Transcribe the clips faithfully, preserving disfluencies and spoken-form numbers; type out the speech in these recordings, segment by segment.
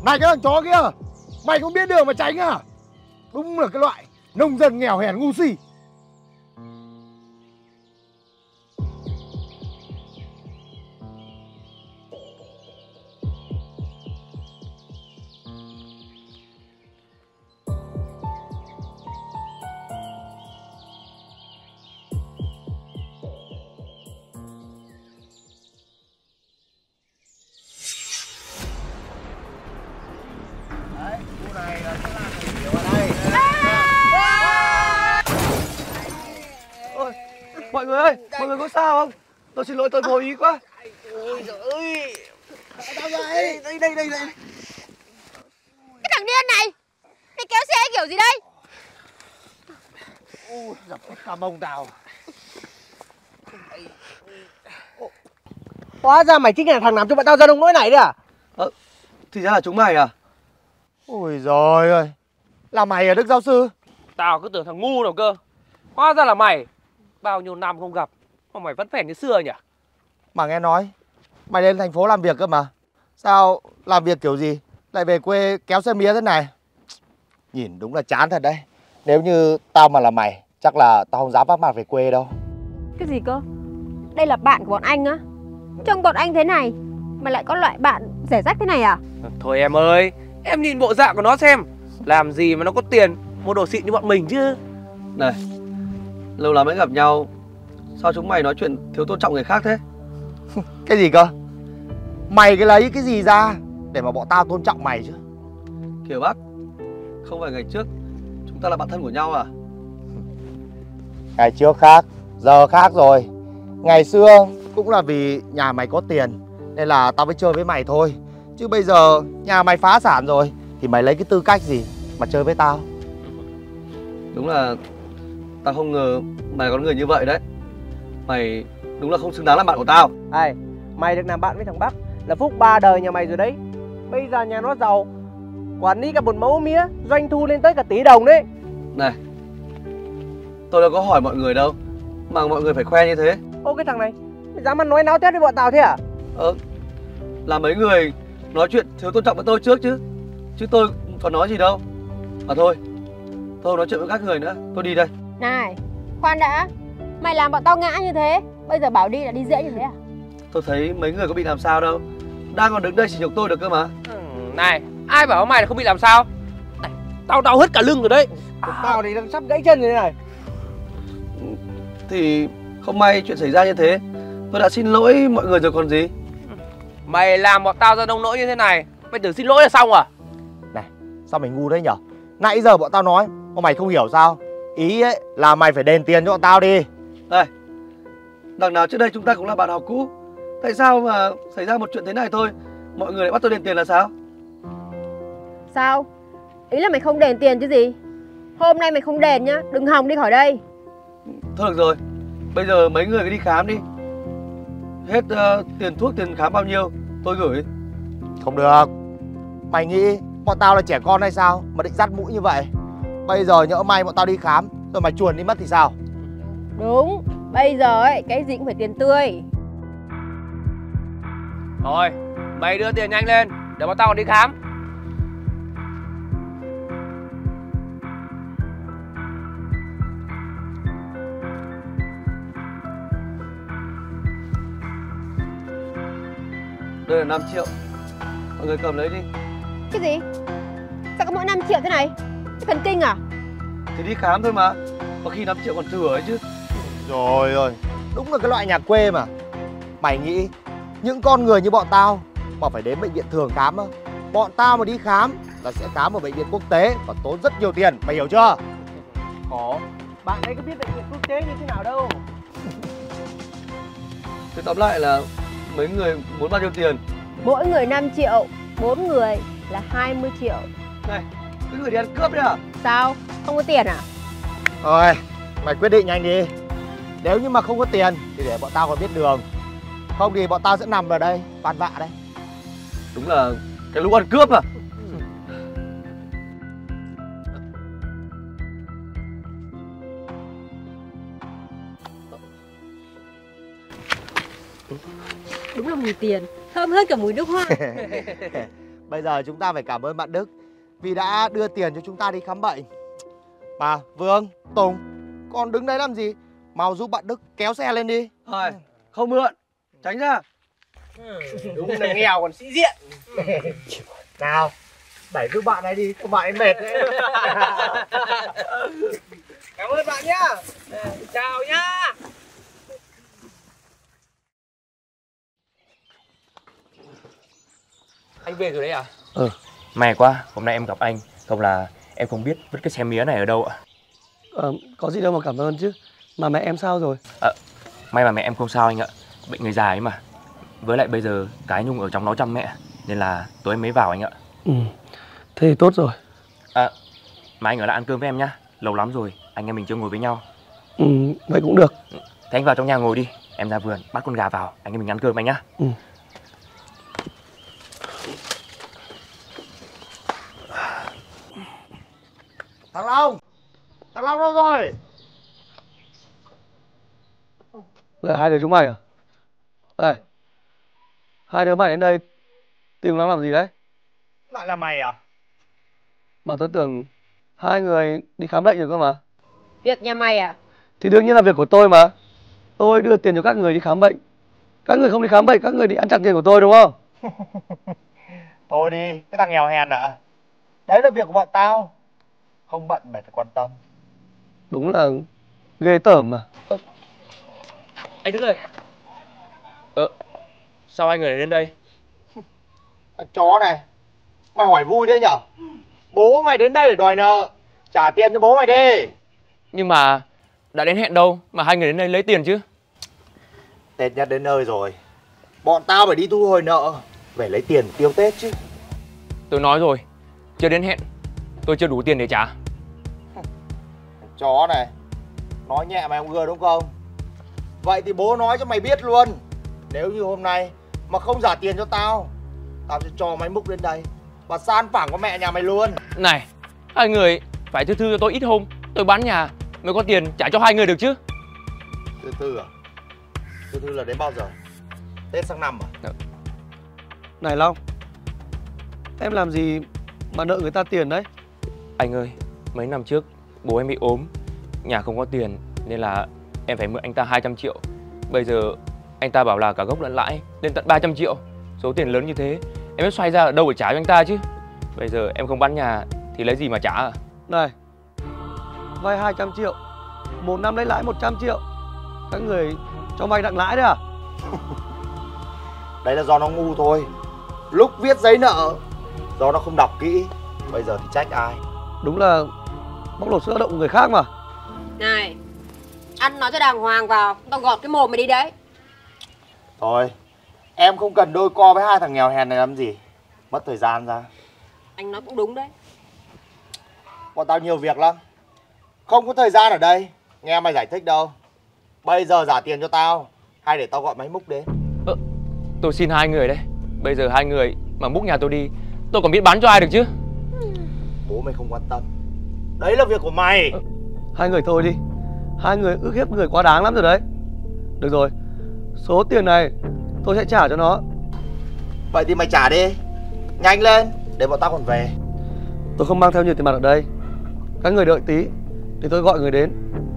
Này cái thằng chó kia, mày không biết đường mà tránh à? Đúng là cái loại nông dân nghèo hèn ngu si. Mọi người ơi, mọi người có sao không? Tôi xin lỗi, tôi vô ý quá. Ôi giời ơi. Tao đây, đây, đây, đây, đây. Cái thằng điên này, mày kéo xe kiểu gì đây? Ôi, dập cả mông tao. Hóa ra mày chính là thằng làm cho bọn tao ra nông nỗi này đấy à? Ờ, thì ra là chúng mày à? Ôi giời ơi, là mày à Đức giáo sư? Tao cứ tưởng thằng ngu nào cơ. Hóa ra là mày. Bao nhiêu năm không gặp mà mày vẫn phèn như xưa nhỉ? Mà nghe nói mày lên thành phố làm việc cơ mà. Sao làm việc kiểu gì lại về quê kéo xe mía thế này? Nhìn đúng là chán thật đấy. Nếu như tao mà là mày, chắc là tao không dám vác mặt về quê đâu. Cái gì cơ? Đây là bạn của bọn anh á? Trông bọn anh thế này mà lại có loại bạn rẻ rách thế này à? Thôi em ơi, em nhìn bộ dạng của nó xem. Làm gì mà nó có tiền mua đồ xịn như bọn mình chứ. Này, lâu lắm mới gặp nhau, sao chúng mày nói chuyện thiếu tôn trọng người khác thế? Cái gì cơ? Mày cái lấy cái gì ra để mà bọn tao tôn trọng mày chứ? Kiều Bắc, không phải ngày trước chúng ta là bạn thân của nhau à? Ngày trước khác, giờ khác rồi. Ngày xưa cũng là vì nhà mày có tiền nên là tao mới chơi với mày thôi. Chứ bây giờ nhà mày phá sản rồi thì mày lấy cái tư cách gì mà chơi với tao? Đúng là tao không ngờ mày có người như vậy đấy. Mày đúng là không xứng đáng làm bạn của tao. Này, mày được làm bạn với thằng Bắc là phúc ba đời nhà mày rồi đấy. Bây giờ nhà nó giàu, quản lý cả một mẫu mía, doanh thu lên tới cả tỷ đồng đấy. Này, tôi đâu có hỏi mọi người đâu mà mọi người phải khoe như thế. Ô cái thằng này, mày dám ăn nói náo tét với bọn tao thế à? Ờ, là mấy người nói chuyện thiếu tôn trọng với tôi trước chứ. Chứ tôi còn nói gì đâu. À thôi, tôi không nói chuyện với các người nữa, tôi đi đây. Này, khoan đã. Mày làm bọn tao ngã như thế, bây giờ bảo đi là đi dễ như thế à? Tôi thấy mấy người có bị làm sao đâu. Đang còn đứng đây chỉ nhục tôi được cơ mà. Ừ, này, ai bảo mày là không bị làm sao? Này, tao đau hết cả lưng rồi đấy. À. Tao thì đang sắp gãy chân rồi này. Thì không may chuyện xảy ra như thế, tôi đã xin lỗi mọi người rồi còn gì. Mày làm bọn tao ra nông nỗi như thế này, mày tưởng xin lỗi là xong à? Này, sao mày ngu đấy nhở? Nãy giờ bọn tao nói mà mày không hiểu sao? Ý ấy là mày phải đền tiền cho bọn tao đi. Đây, đằng nào trước đây chúng ta cũng là bạn học cũ. Tại sao mà xảy ra một chuyện thế này thôi mọi người lại bắt tôi đền tiền là sao? Sao? Ý là mày không đền tiền chứ gì? Hôm nay mày không đền nhá, đừng hòng đi khỏi đây. Thôi được rồi, bây giờ mấy người cứ đi khám đi. Hết uh, tiền thuốc, tiền khám bao nhiêu tôi gửi. Không được. Mày nghĩ bọn tao là trẻ con hay sao mà định dắt mũi như vậy? Bây giờ nhỡ may bọn tao đi khám rồi mày chuồn đi mất thì sao? Đúng, bây giờ ấy, cái gì cũng phải tiền tươi. Thôi, mày đưa tiền nhanh lên, để bọn tao còn đi khám. Đây là năm triệu, mọi người cầm lấy đi. Cái gì? Sao có mỗi năm triệu thế này? Cái thần kinh à? Thì đi khám thôi mà, có khi năm triệu còn thừa ấy chứ. Trời ơi, đúng là cái loại nhà quê mà. Mày nghĩ những con người như bọn tao mà phải đến bệnh viện thường khám á? Bọn tao mà đi khám là sẽ khám ở bệnh viện quốc tế và tốn rất nhiều tiền, mày hiểu chưa? Có, bạn ấy có biết bệnh viện quốc tế như thế nào đâu. Thế tóm lại là mấy người muốn bao nhiêu tiền? Mỗi người năm triệu, bốn người là hai mươi triệu. Này, cái người đi ăn cướp đấy à? Sao? Không có tiền à? Thôi, mày quyết định nhanh đi. Nếu như mà không có tiền thì để bọn tao còn biết đường. Không thì bọn tao sẽ nằm ở đây, van vạ đây. Đúng là cái lũ ăn cướp à? Đúng là mùi tiền, thơm hơn cả mùi nước hoa. Bây giờ chúng ta phải cảm ơn bạn Đức vì đã đưa tiền cho chúng ta đi khám bệnh. Mà Vương, Tùng, còn đứng đấy làm gì? Mau giúp bạn Đức kéo xe lên đi. Thôi, không mượn, tránh ra. Đúng là nghèo còn sĩ diện. Nào, đẩy giúp bạn ấy đi, các bạn ấy mệt đấy. Cảm ơn bạn nhá. Chào nhá. Anh về rồi đấy à? Ừ. May quá, hôm nay em gặp anh. Không là em không biết vứt cái xe mía này ở đâu ạ. Ờ, có gì đâu mà cảm ơn chứ. Mà mẹ em sao rồi? À, may mà mẹ em không sao anh ạ. Bệnh người già ấy mà. Với lại bây giờ cái Nhung ở trong nó chăm mẹ, nên là tối em mới vào anh ạ. Ừ, thế thì tốt rồi. À, mà anh ở lại ăn cơm với em nhá. Lâu lắm rồi, anh em mình chưa ngồi với nhau. Ừ, vậy cũng được. Thế anh vào trong nhà ngồi đi. Em ra vườn, bắt con gà vào, anh em mình ăn cơm anh nhá. Ừ. Thằng Long, thằng Long đâu rồi? Là hai đứa chúng mày à? Đây, hai đứa mày đến đây tìm nó làm gì đấy? Lại là mày à? Mà tôi tưởng hai người đi khám bệnh rồi cơ mà. Việc nhà mày à? Thì đương nhiên là việc của tôi mà. Tôi đưa tiền cho các người đi khám bệnh. Các người không đi khám bệnh, các người đi ăn chặn tiền của tôi đúng không? Thôi đi, cái thằng nghèo hèn ạ. Đấy là việc của bọn tao. Không bận mày phải quan tâm. Đúng là ghê tởm mà. Ơ, anh Đức ơi. Ờ, sao anh người lại đến đây? Thằng chó này, mày hỏi vui thế nhở? Bố mày đến đây để đòi nợ. Trả tiền cho bố mày đi. Nhưng mà đã đến hẹn đâu mà hai người đến đây lấy tiền chứ? Tết nhất đến nơi rồi. Bọn tao phải đi thu hồi nợ, về lấy tiền tiêu Tết chứ. Tôi nói rồi, chưa đến hẹn, tôi chưa đủ tiền để trả. Thằng chó này, nói nhẹ mày không ưa đúng không? Vậy thì bố nói cho mày biết luôn. Nếu như hôm nay mà không trả tiền cho tao, tao sẽ cho mày múc lên đây và san phẳng của mẹ nhà mày luôn. Này, hai người phải thư thư cho tôi ít hôm. Tôi bán nhà mới có tiền trả cho hai người được chứ. Thứ tư à? Thứ tư là đến bao giờ? Tết sang năm à? Này Long, em làm gì mà nợ người ta tiền đấy? Anh ơi, mấy năm trước bố em bị ốm, nhà không có tiền nên là em phải mượn anh ta hai trăm triệu. Bây giờ anh ta bảo là cả gốc lẫn lãi lên tận ba trăm triệu. Số tiền lớn như thế em mới xoay ra ở đâu để trả cho anh ta chứ. Bây giờ em không bán nhà thì lấy gì mà trả à? Này, vay hai trăm triệu, một năm lấy lãi một trăm triệu. Các người cho vay nặng lãi đấy à? Đấy là do nó ngu thôi. Lúc viết giấy nợ, do nó không đọc kỹ. Bây giờ thì trách ai? Đúng là bóc lột sữa động người khác mà. Này, ăn nói cho đàng hoàng vào, tao gọt cái mồm mày đi đấy. Thôi, em không cần đôi co với hai thằng nghèo hèn này làm gì. Mất thời gian ra. Anh nói cũng đúng đấy. Bọn tao nhiều việc lắm, không có thời gian ở đây nghe mày giải thích đâu. Bây giờ trả tiền cho tao, hay để tao gọi máy múc đến. Ờ, tôi xin hai người đấy. Bây giờ hai người mà múc nhà tôi đi, tôi còn biết bán cho ai được chứ. Bố mày không quan tâm, đấy là việc của mày. Ờ, hai người thôi đi. Hai người ức hiếp người quá đáng lắm rồi đấy. Được rồi, số tiền này tôi sẽ trả cho nó. Vậy thì mày trả đi, nhanh lên, để bọn tao còn về. Tôi không mang theo nhiều tiền mặt ở đây. Các người đợi tí, để tôi gọi người đến.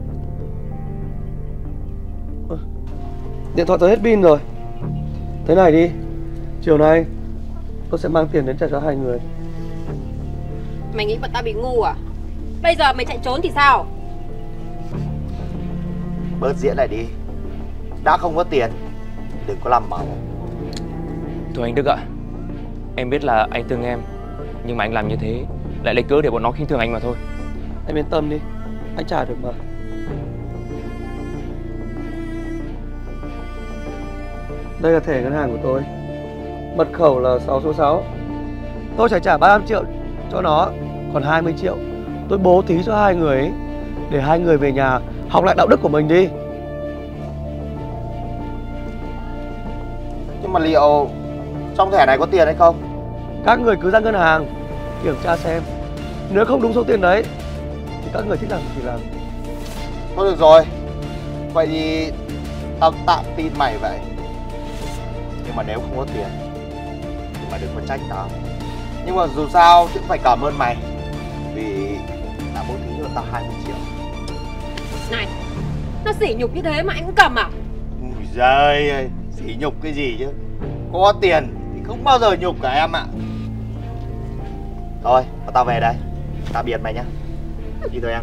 Ơ, điện thoại tôi hết pin rồi. Thế này đi, chiều nay tôi sẽ mang tiền đến trả cho hai người. Mày nghĩ bọn tao bị ngu à? Bây giờ mày chạy trốn thì sao? Bớt diễn lại đi. Đã không có tiền, đừng có làm màu. Thôi anh Đức ạ, em biết là anh thương em, nhưng mà anh làm như thế lại lấy cớ để bọn nó khinh thường anh mà thôi. Em yên tâm đi, anh trả được mà. Đây là thẻ ngân hàng của tôi. Mật khẩu là sáu số sáu. Tôi phải trả ba mươi lăm triệu cho nó, còn hai mươi triệu tôi bố thí cho hai người ấy, để hai người về nhà học lại đạo đức của mình đi. Nhưng mà liệu trong thẻ này có tiền hay không? Các người cứ ra ngân hàng kiểm tra xem, nếu không đúng số tiền đấy thì các người thích làm gì thì làm. Thôi được rồi, vậy thì tao tạm tin mày vậy. Nhưng mà nếu không có tiền thì mày đừng có trách tao. Nhưng mà dù sao cũng phải cảm ơn mày, vì đã bố thí cho tao hai mươi triệu. Này, nó sỉ nhục như thế mà anh cũng cầm à? Ui giời ơi, sỉ nhục cái gì chứ. Có tiền thì không bao giờ nhục cả em ạ. Thôi, tao về đây. Tạm biệt mày nhá. Đi thôi em.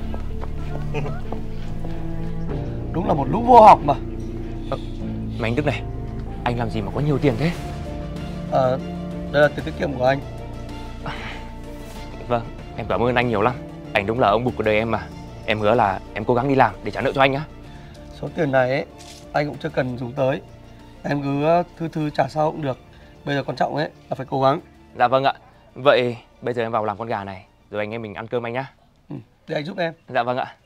Đúng là một lũ vô học mà. Mà anh Đức này, anh làm gì mà có nhiều tiền thế? Ờ, đây là tiền tiết kiệm của anh. Vâng, em cảm ơn anh nhiều lắm. Anh đúng là ông bụt của đời em mà. Em hứa là em cố gắng đi làm để trả nợ cho anh á. Số tiền này ấy, anh cũng chưa cần dùng tới. Em cứ thư thư trả sau cũng được. Bây giờ quan trọng ấy là phải cố gắng. Dạ vâng ạ. Vậy bây giờ em vào làm con gà này, rồi anh em mình ăn cơm anh nhá. Ừ, để anh giúp em. Dạ vâng ạ.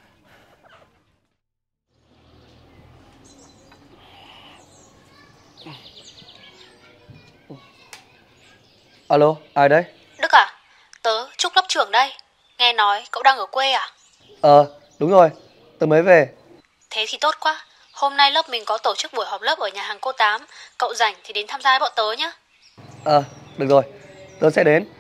Alo, ai đấy? Đức à? Tớ Trúc lớp trưởng đây. Nghe nói cậu đang ở quê à? Ờ, đúng rồi, tớ mới về. Thế thì tốt quá. Hôm nay lớp mình có tổ chức buổi họp lớp ở nhà hàng cô Tám. Cậu rảnh thì đến tham gia với bọn tớ nhé. Ờ, được rồi, tớ sẽ đến.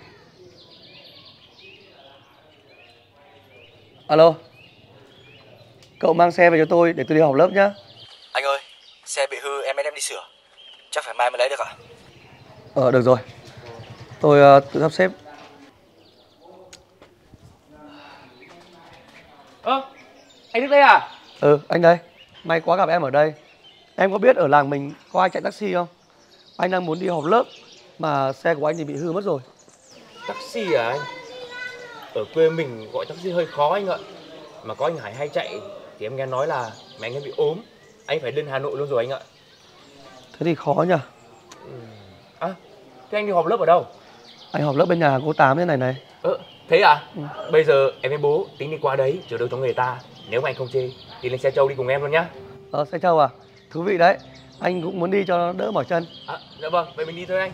Alo, cậu mang xe về cho tôi để tôi đi học lớp nhá. Anh ơi, xe bị hư em đem đi sửa. Chắc phải mai mới lấy được ạ. Ờ, được rồi. Tôi uh, tự sắp xếp. Ơ, anh Đức đây à? Ừ, anh đây. May quá gặp em ở đây. Em có biết ở làng mình có ai chạy taxi không? Anh đang muốn đi học lớp mà xe của anh thì bị hư mất rồi. Taxi à anh? Ở quê mình gọi taxi hơi khó anh ạ. Mà có anh Hải hay chạy thì em nghe nói là mẹ anh ấy bị ốm, anh phải lên Hà Nội luôn rồi anh ạ. Thế thì khó nhỉ. À, thế anh đi họp lớp ở đâu? Anh học lớp bên nhà hàng cô Tám thế này này. Ờ, thế à? Ừ. Bây giờ em với bố tính đi qua đấy chờ đâu cho người ta. Nếu mà anh không chê thì lên xe trâu đi cùng em luôn nhá. Ờ, xe trâu à? Thú vị đấy. Anh cũng muốn đi cho nó đỡ mỏi chân. À, dạ vâng, vậy mình đi thôi anh.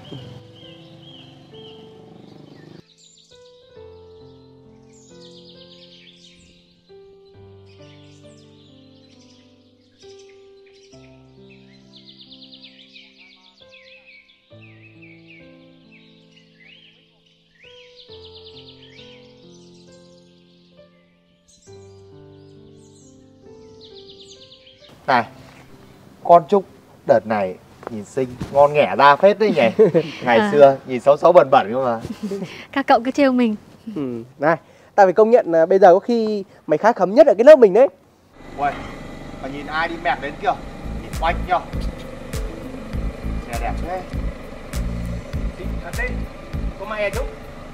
Này, con Trúc đợt này nhìn xinh, ngon nghẻ ra phết đấy nhỉ. Ngày À. xưa nhìn xấu xấu bẩn bẩn cơ mà. Các cậu cứ trêu mình. Ừ, này, tao phải công nhận là bây giờ có khi mày khá khấm nhất ở cái lớp mình đấy. Uầy, mà nhìn ai đi mẹt đến kìa. Nhìn oanh kìa. Xe đẹp thế. Đi, thật đi. Có may à Trúc?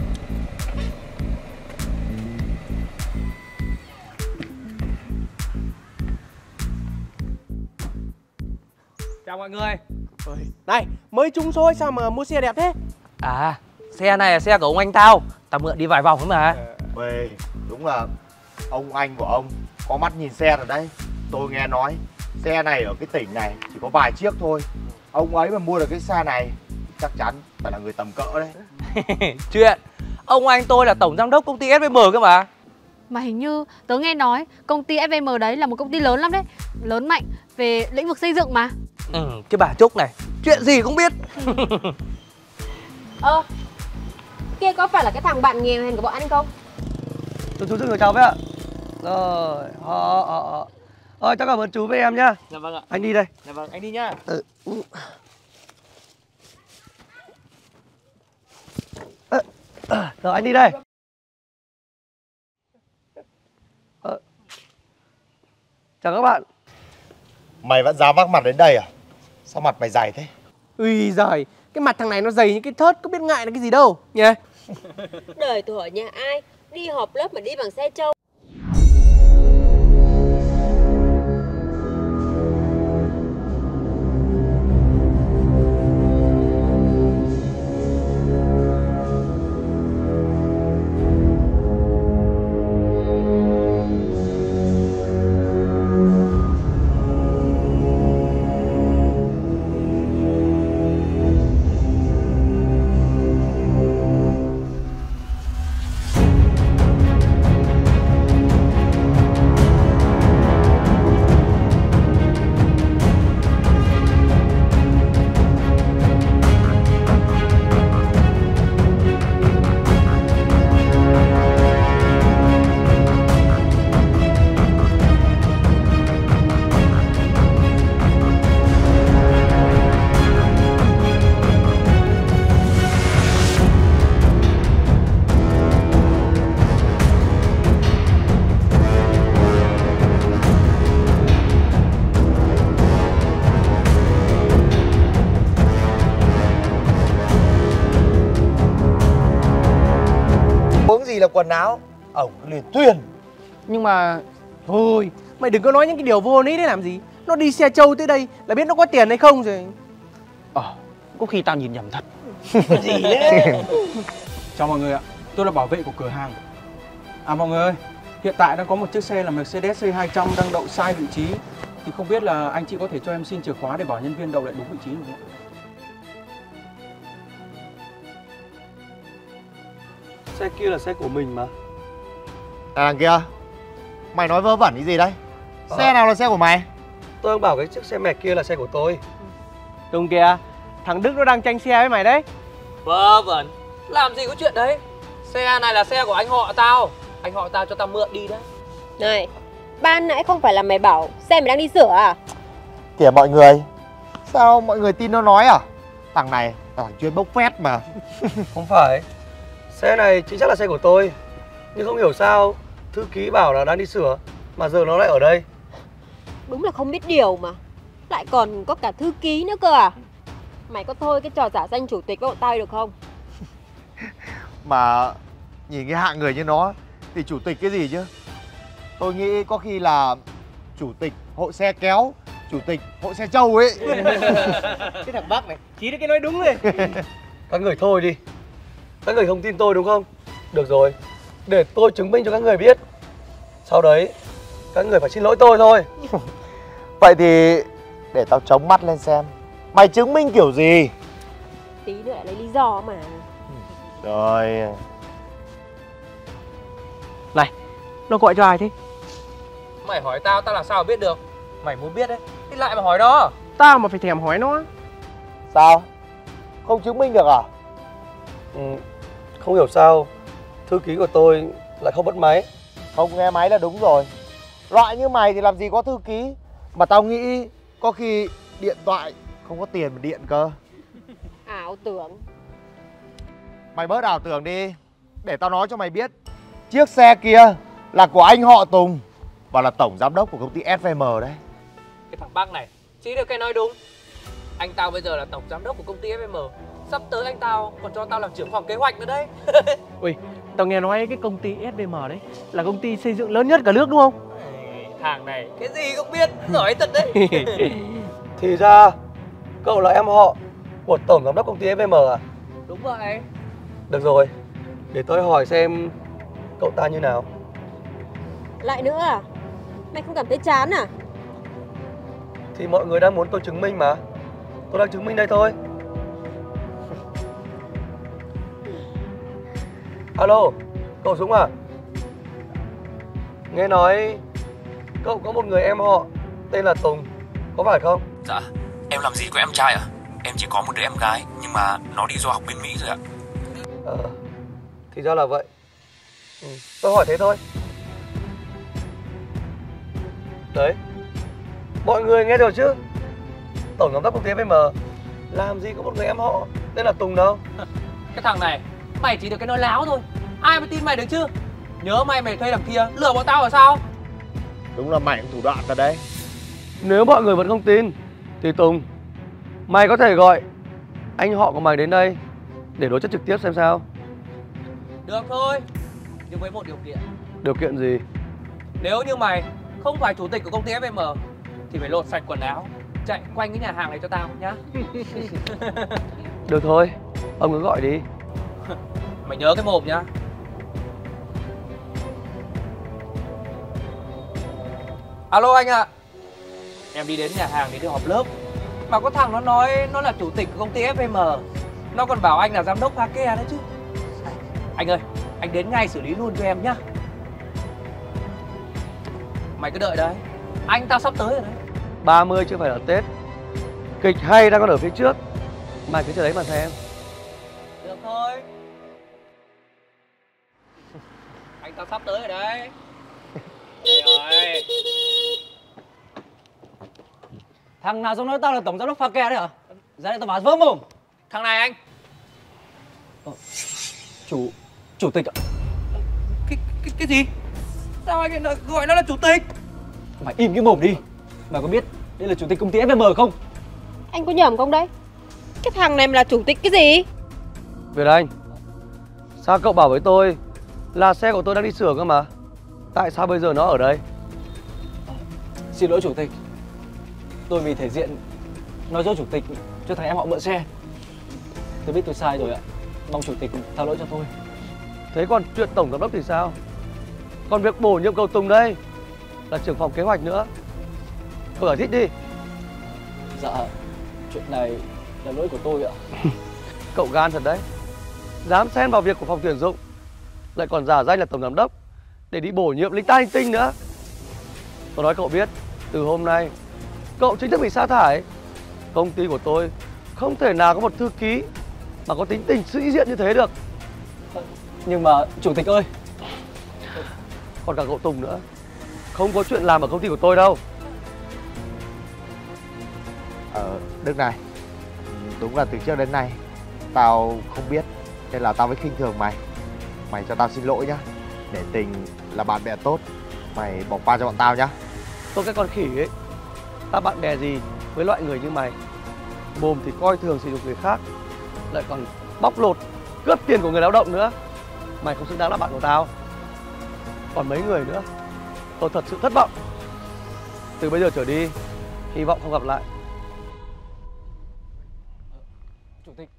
Chào mọi người. Này, mới trúng số sao mà mua xe đẹp thế? À, xe này là xe của ông anh tao. Tao mượn đi vài vòng ấy mà. Uầy, đúng là ông anh của ông có mắt nhìn xe rồi đấy. Tôi nghe nói xe này ở cái tỉnh này chỉ có vài chiếc thôi. Ông ấy mà mua được cái xe này chắc chắn phải là người tầm cỡ đấy. Chuyện ông anh tôi là tổng giám đốc công ty ét vê em cơ mà. Mà hình như tớ nghe nói công ty ép vê em đấy là một công ty lớn lắm đấy. Lớn mạnh về lĩnh vực xây dựng mà. Ừ, cái bà Trúc này chuyện gì cũng biết. Ơ, kia có phải là cái thằng bạn nghèo hèn của bọn anh không? Chú chú dừng chào với ạ. Rồi, ờ, ờ, ờ. Ờ, cháu cảm ơn chú với em nhá. Dạ vâng ạ. Anh đi đây. Dạ vâng, anh đi nhá. Ừ. Ờ, ờ, rồi anh đi đây. Ờ. Chào các bạn. Mày vẫn dám vác mặt đến đây à? Sao mặt mày dày thế? Ui giời, cái mặt thằng này nó dày như cái thớt, có biết ngại là cái gì đâu nhỉ? Đời tôi hỏi nhà ai đi họp lớp mà đi bằng xe trâu. nhập quần áo, ổng liền tuyên. Nhưng mà thôi, mày đừng có nói những cái điều vô lý đấy làm gì. Nó đi xe trâu tới đây là biết nó có tiền hay không rồi. Ờ, có khi tao nhìn nhầm thật. Gì đấy? Chào mọi người ạ, tôi là bảo vệ của cửa hàng. À mọi người ơi, hiện tại đang có một chiếc xe là Mercedes C hai trăm đang đậu sai vị trí. Thì không biết là anh chị có thể cho em xin chìa khóa để bảo nhân viên đậu lại đúng vị trí được không? Xe kia là xe của mình mà. À đằng kia, mày nói vớ vẩn cái gì đấy? Xe à, nào là xe của mày? Tôi đang bảo cái chiếc xe mẹc kia là xe của tôi. Đúng kìa, thằng Đức nó đang tranh xe với mày đấy. Vớ vẩn, làm gì có chuyện đấy. Xe này là xe của anh họ tao. Anh họ tao cho tao mượn đi đấy. Này, ban nãy không phải là mày bảo xe mày đang đi sửa à? Kìa mọi người, sao mọi người tin nó nói à? Thằng này là thằng chuyên bốc phét mà. Không phải, xe này chính xác là xe của tôi. Nhưng không hiểu sao thư ký bảo là đang đi sửa mà giờ nó lại ở đây. Đúng là không biết điều mà. Lại còn có cả thư ký nữa cơ à? Mày có thôi cái trò giả danh chủ tịch với bọn tao được không? Mà nhìn cái hạng người như nó thì chủ tịch cái gì chứ? Tôi nghĩ có khi là chủ tịch hội xe kéo, chủ tịch hội xe trâu ấy. Cái thằng Bắc này, chí cái nói đúng rồi. Các người thôi đi. Các người không tin tôi đúng không? Được rồi, để tôi chứng minh cho các người biết. Sau đấy, các người phải xin lỗi tôi thôi. Vậy thì để tao chống mắt lên xem mày chứng minh kiểu gì. Tí nữa lại lấy lý do mà. Rồi. Này, nó gọi cho ai thế? Mày hỏi tao, tao làm sao biết được. Mày muốn biết đấy, thì lại mà hỏi nó. Tao mà phải thèm hỏi nó. Sao? Không chứng minh được à? Ừ, không hiểu sao thư ký của tôi lại không bắt máy. Không nghe máy là đúng rồi. Loại như mày thì làm gì có thư ký. Mà tao nghĩ có khi điện thoại không có tiền mà điện cơ. Ảo tưởng. Mày bớt ảo tưởng đi. Để tao nói cho mày biết, chiếc xe kia là của anh họ Tùng và là tổng giám đốc của công ty ét vê em đấy. Cái thằng Bắc này, chỉ được cái nói đúng. Anh tao bây giờ là tổng giám đốc của công ty ép em. Sắp tới anh tao còn cho tao làm trưởng phòng kế hoạch nữa đấy. Ui, tao nghe nói cái công ty ét vê em đấy là công ty xây dựng lớn nhất cả nước đúng không? Thằng này cái gì cũng biết, giỏi thật đấy. Thì ra cậu là em họ của tổng giám đốc công ty ép em à? Đúng vậy. Được rồi, để tôi hỏi xem cậu ta như nào. Lại nữa à? Mày không cảm thấy chán à? Thì mọi người đang muốn tôi chứng minh mà. Tôi đang chứng minh đây thôi. Alo, cậu Dũng à? Nghe nói cậu có một người em họ tên là Tùng, có phải không? Dạ, em làm gì có em trai ạ? Em chỉ có một đứa em gái, nhưng mà nó đi du học bên Mỹ rồi ạ. Ờ, thì ra là vậy. Ừ, tôi hỏi thế thôi. Đấy, mọi người nghe được chứ? Tổng giám đốc công ty ép em làm gì có một người em họ tên là Tùng đâu. Cái thằng này, mày chỉ được cái nói láo thôi. Ai mà tin mày được chứ? Nhớ mày mày thuê thằng kia, lừa bọn tao là sao? Đúng là mày cũng thủ đoạn thật đấy. Nếu mọi người vẫn không tin thì Tùng, mày có thể gọi anh họ của mày đến đây để đối chất trực tiếp xem sao. Được thôi, nhưng với một điều kiện. Điều kiện gì? Nếu như mày không phải chủ tịch của công ty ép em thì phải lột sạch quần áo, chạy quanh cái nhà hàng này cho tao nhá. Được thôi, ông cứ gọi đi. Mày nhớ cái mồm nhá. Alo anh ạ. À. Em đi đến nhà hàng để đi họp lớp, mà có thằng nó nói nó là chủ tịch của công ty ép em. Nó còn bảo anh là giám đốc Pha-ke đấy chứ. Anh ơi, anh đến ngay xử lý luôn cho em nhá. Mày cứ đợi đấy, anh tao sắp tới rồi đấy. ba mươi chưa phải là Tết, kịch hay đang còn ở phía trước. Mày cứ chờ đấy mà xem. Được thôi. Anh tao sắp tới rồi đấy. Đây rồi. Thằng nào dám nói tao là tổng giám đốc Pha-ke đấy hả? Ra đây tao bảo vỡ mồm. Thằng này anh. Ờ, chủ chủ tịch ạ. Cái cái cái gì? Sao anh lại gọi nó là chủ tịch? Mày im cái mồm đi. Mày có biết đây là chủ tịch công ty ép em không? Anh có nhầm không đấy? Cái thằng này là chủ tịch cái gì? Việt Anh, sao cậu bảo với tôi Là xe của tôi đang đi sửa cơ mà. Tại sao bây giờ nó ở đây? Xin lỗi chủ tịch. Tôi vì thể diện nói dối chủ tịch cho thằng em họ mượn xe. Tôi biết tôi sai rồi ạ. Mong chủ tịch tha lỗi cho tôi. Thế còn chuyện tổng giám đốc thì sao? Còn việc bổ nhiệm cậu Tùng đây là trưởng phòng kế hoạch nữa. Cậu giải thích đi. Dạ, chuyện này là lỗi của tôi ạ. Cậu gan thật đấy. Dám xen vào việc của phòng tuyển dụng, lại còn giả danh là tổng giám đốc để đi bổ nhiệm linh ta linh tinh nữa. Tôi nói cậu biết, từ hôm nay cậu chính thức bị sa thải. Công ty của tôi không thể nào có một thư ký mà có tính tình sĩ diện như thế được. Nhưng mà chủ tịch ơi, còn cả cậu Tùng nữa, không có chuyện làm ở công ty của tôi đâu. Ờ, Đức này, đúng là từ trước đến nay tao không biết nên là tao mới khinh thường mày. Mày cho tao xin lỗi nhá. Để tình là bạn bè tốt, mày bỏ qua cho bọn tao nhá. Tôi cái con khỉ ấy, ta bạn bè gì với loại người như mày? Mồm thì coi thường sử dụng người khác, lại còn bóc lột, cướp tiền của người lao động nữa. Mày không xứng đáng là bạn của tao. Còn mấy người nữa, tôi thật sự thất vọng. Từ bây giờ trở đi, hy vọng không gặp lại. chủ tịch.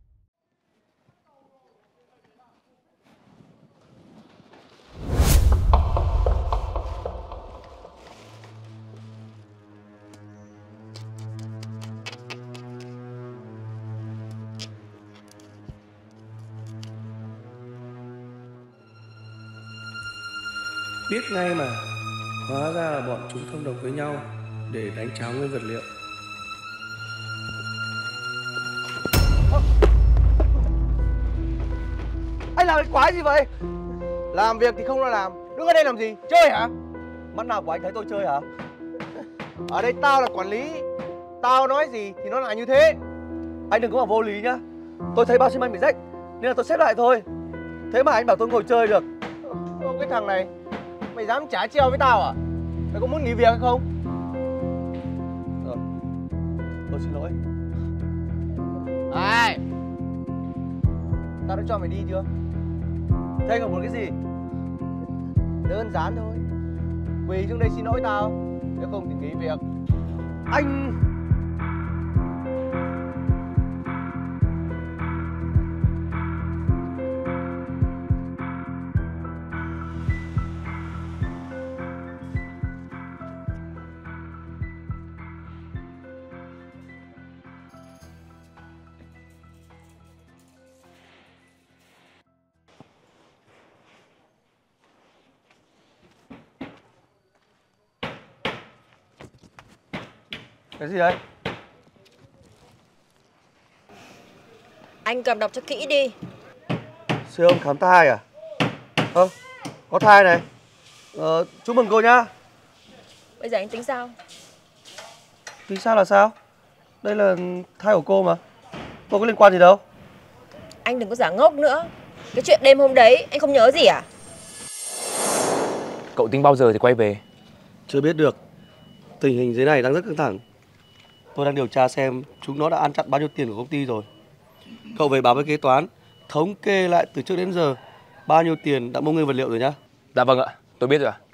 Biết ngay mà, hóa ra là bọn chúng thông đồng với nhau để đánh tráo nguyên vật liệu. Anh làm cái quái gì vậy? Làm việc thì không lo làm, đứng ở đây làm gì? Chơi hả? Mắt nào của anh thấy tôi chơi hả? Ở đây tao là quản lý, tao nói gì thì nó là như thế. Anh đừng có mà vô lý nhá. Tôi thấy bao xi măng bị rách nên là tôi xếp lại thôi. Thế mà anh bảo tôi ngồi chơi được. Ô, cái thằng này, mày dám trả treo với tao à? Mày có muốn nghỉ việc hay không? Rồi, tôi xin lỗi. Ai? Tao đã cho mày đi chưa? Thế anh còn muốn cái gì? Đơn giản thôi, quỳ xuống đây xin lỗi tao, nếu không thì nghỉ việc. Anh... Cái gì đấy? Anh cầm đọc cho kỹ đi. Siêu âm khám thai à? Ơ, ờ, có thai này. Ờ, chúc mừng cô nhá. Bây giờ anh tính sao? Tính sao là sao? Đây là thai của cô mà. Cô có liên quan gì đâu. Anh đừng có giả ngốc nữa. Cái chuyện đêm hôm đấy anh không nhớ gì à? Cậu tính bao giờ thì quay về? Chưa biết được. Tình hình dưới này đang rất căng thẳng. Tôi đang điều tra xem chúng nó đã ăn chặn bao nhiêu tiền của công ty rồi. Cậu về báo với kế toán, thống kê lại từ trước đến giờ bao nhiêu tiền đã mua nguyên vật liệu rồi nhá. Dạ vâng ạ, tôi biết rồi ạ.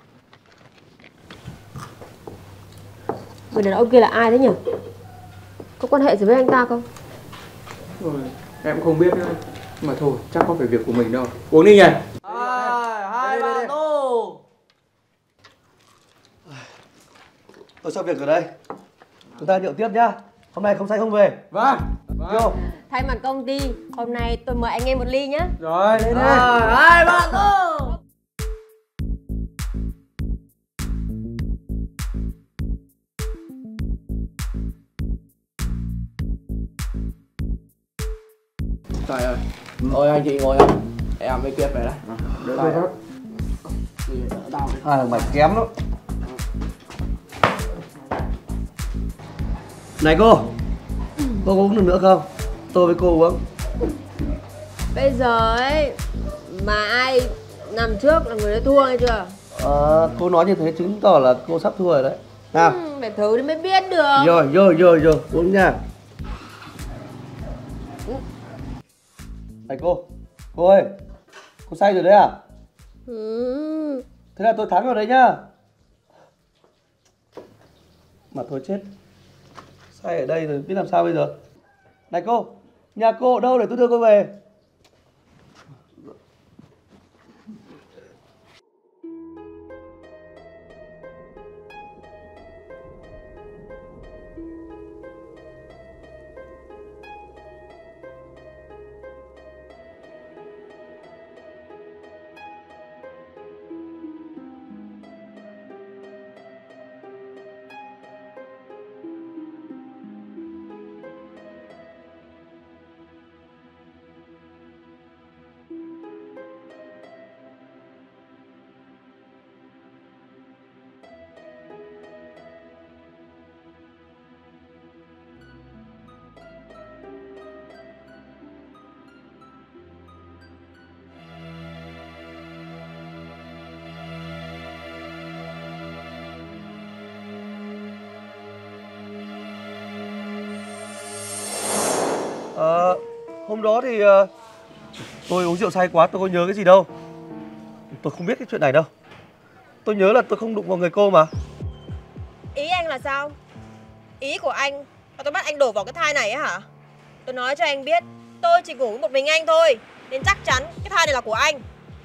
Người đàn ông kia là ai thế nhỉ? Có quan hệ gì với anh ta không? Rồi, em cũng không biết nữa. Mà thôi, chắc không phải việc của mình đâu. Uống đi nhỉ? À, hai, ba, tô. Tôi xong việc rồi đây. Chúng ta nhậu tiếp nhá. Hôm nay không say không về. Vâng. Vô. Thay mặt công ty, hôm nay tôi mời anh em một ly nhá. Rồi, lên đây. À, hai, ba, tô. Trời ơi. Thôi anh chị ngồi không? Em với Kiệt về đây. Đỡ tôi thôi. Hai thằng mày kém lắm. Này cô, cô có uống được nữa không? Tôi với cô uống. Bây giờ ấy, mà ai nằm trước là người đã thua nghe chưa? À, cô nói như thế chứng tỏ là cô sắp thua rồi đấy. Nào. Ừ, phải thử thì mới biết được. Rồi, rồi, rồi, rồi, uống nha. Này cô, cô ơi, Cô say rồi đấy à? Ừ. Thế là tôi thắng rồi đấy nhá. Mà thôi chết, say ở đây rồi biết làm sao bây giờ. Này cô, nhà cô ở đâu để tôi đưa cô về? Ờ, hôm đó thì uh, tôi uống rượu say quá, tôi có nhớ cái gì đâu. Tôi không biết cái chuyện này đâu. Tôi nhớ là tôi không đụng vào người cô mà. Ý anh là sao? Ý của anh là tôi bắt anh đổ vào cái thai này á hả? Tôi nói cho anh biết, tôi chỉ ngủ với một mình anh thôi, nên chắc chắn cái thai này là của anh.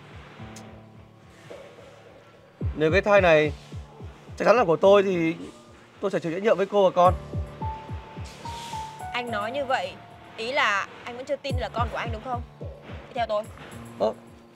Nếu cái thai này chắc chắn là của tôi thì tôi sẽ chịu trách nhiệm với cô và con. Anh nói như vậy, ý là anh vẫn chưa tin là con của anh đúng không? Đi theo tôi. Ờ.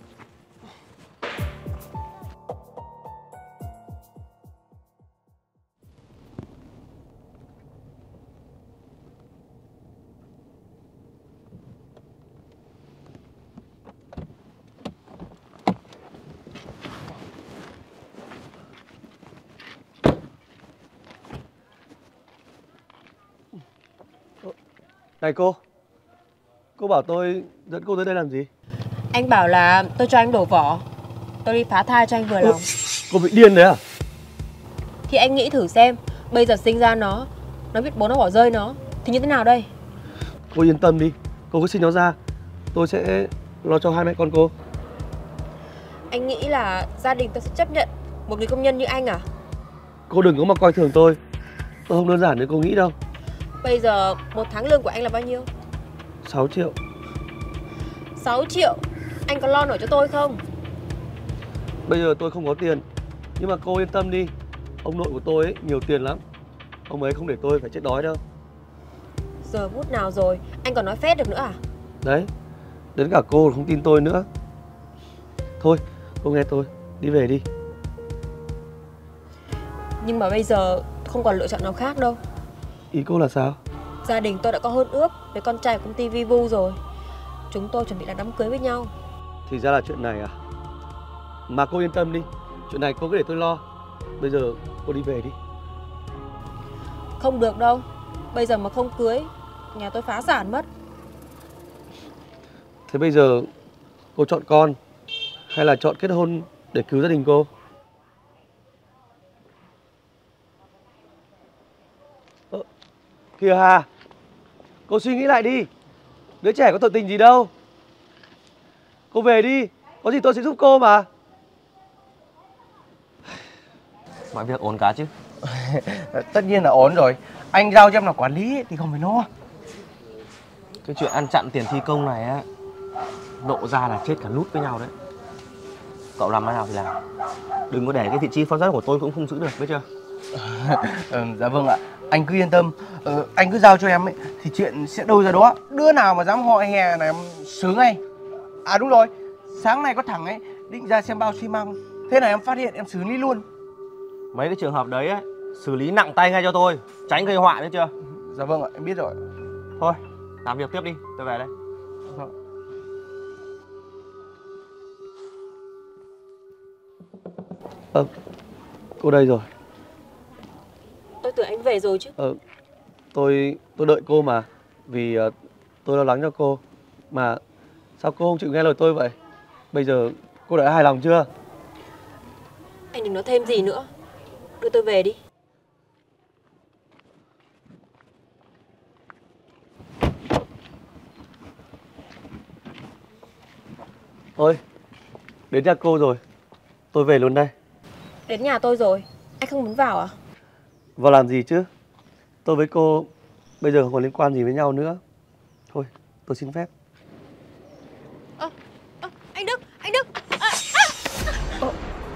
Này cô, cô bảo tôi dẫn cô tới đây làm gì? Anh bảo là tôi cho anh đổ vỏ, tôi đi phá thai cho anh vừa lòng. Ô, cô bị điên đấy à? Thì anh nghĩ thử xem, bây giờ sinh ra nó, nó biết bố nó bỏ rơi nó, thì như thế nào đây? Cô yên tâm đi, cô cứ sinh nó ra, tôi sẽ lo cho hai mẹ con cô. Anh nghĩ là gia đình tôi sẽ chấp nhận một người công nhân như anh à? Cô đừng có mà coi thường tôi, tôi không đơn giản như cô nghĩ đâu. Bây giờ một tháng lương của anh là bao nhiêu? sáu triệu. sáu triệu? Anh có lo nổi cho tôi không? Bây giờ tôi không có tiền, nhưng mà cô yên tâm đi, ông nội của tôi ấy nhiều tiền lắm, ông ấy không để tôi phải chết đói đâu. Giờ phút nào rồi, anh còn nói phét được nữa à? Đấy, đến cả cô không tin tôi nữa. Thôi, cô nghe tôi, đi về đi. Nhưng mà bây giờ không còn lựa chọn nào khác đâu. Ý cô là sao? Gia đình tôi đã có hôn ước với con trai của công ty Vivu rồi. Chúng tôi chuẩn bị làm đám cưới với nhau. Thì ra là chuyện này à? Mà cô yên tâm đi, chuyện này cô cứ để tôi lo. Bây giờ cô đi về đi. Không được đâu, bây giờ mà không cưới, nhà tôi phá sản mất. Thế bây giờ cô chọn con hay là chọn kết hôn để cứu gia đình cô? Ờ, kìa Hà, cô suy nghĩ lại đi. Đứa trẻ có tội tình gì đâu. Cô về đi, có gì tôi sẽ giúp cô mà. Mọi việc ổn cả chứ? Tất nhiên là ổn rồi. Anh giao cho em là quản lý thì không phải lo. Cái chuyện ăn chặn tiền thi công này á, lộ ra là chết cả nút với nhau đấy. Cậu làm thế nào thì làm, đừng có để cái vị trí phó giám đốc của tôi cũng không giữ được, biết chưa? Ừ, dạ vâng ạ. Anh cứ yên tâm, ừ, anh cứ giao cho em ấy thì chuyện sẽ đâu ra đó. Đứa nào mà dám hò hè là em xử ngay. À đúng rồi, sáng nay có thằng ấy định ra xem bao xi măng, thế này em phát hiện em xử lý luôn. Mấy cái trường hợp đấy ấy, xử lý nặng tay ngay cho tôi, tránh gây họa, biết chưa? Dạ vâng ạ, em biết rồi. Thôi, làm việc tiếp đi, tôi về đây. Ờ, cô đây rồi. Tôi tưởng anh về rồi chứ. Ờ, tôi tôi đợi cô mà, vì uh, tôi lo lắng cho cô. Mà sao cô không chịu nghe lời tôi vậy? Bây giờ cô đã hài lòng chưa? Anh đừng nói thêm gì nữa, đưa tôi về đi. Thôi, Đến nhà cô rồi. Tôi về luôn đây. Đến nhà tôi rồi, anh không muốn vào à? Vào làm gì chứ? Tôi với cô bây giờ không còn liên quan gì với nhau nữa. Thôi, tôi xin phép. Ơ, ơ, anh Đức, anh Đức. À, à. Ờ.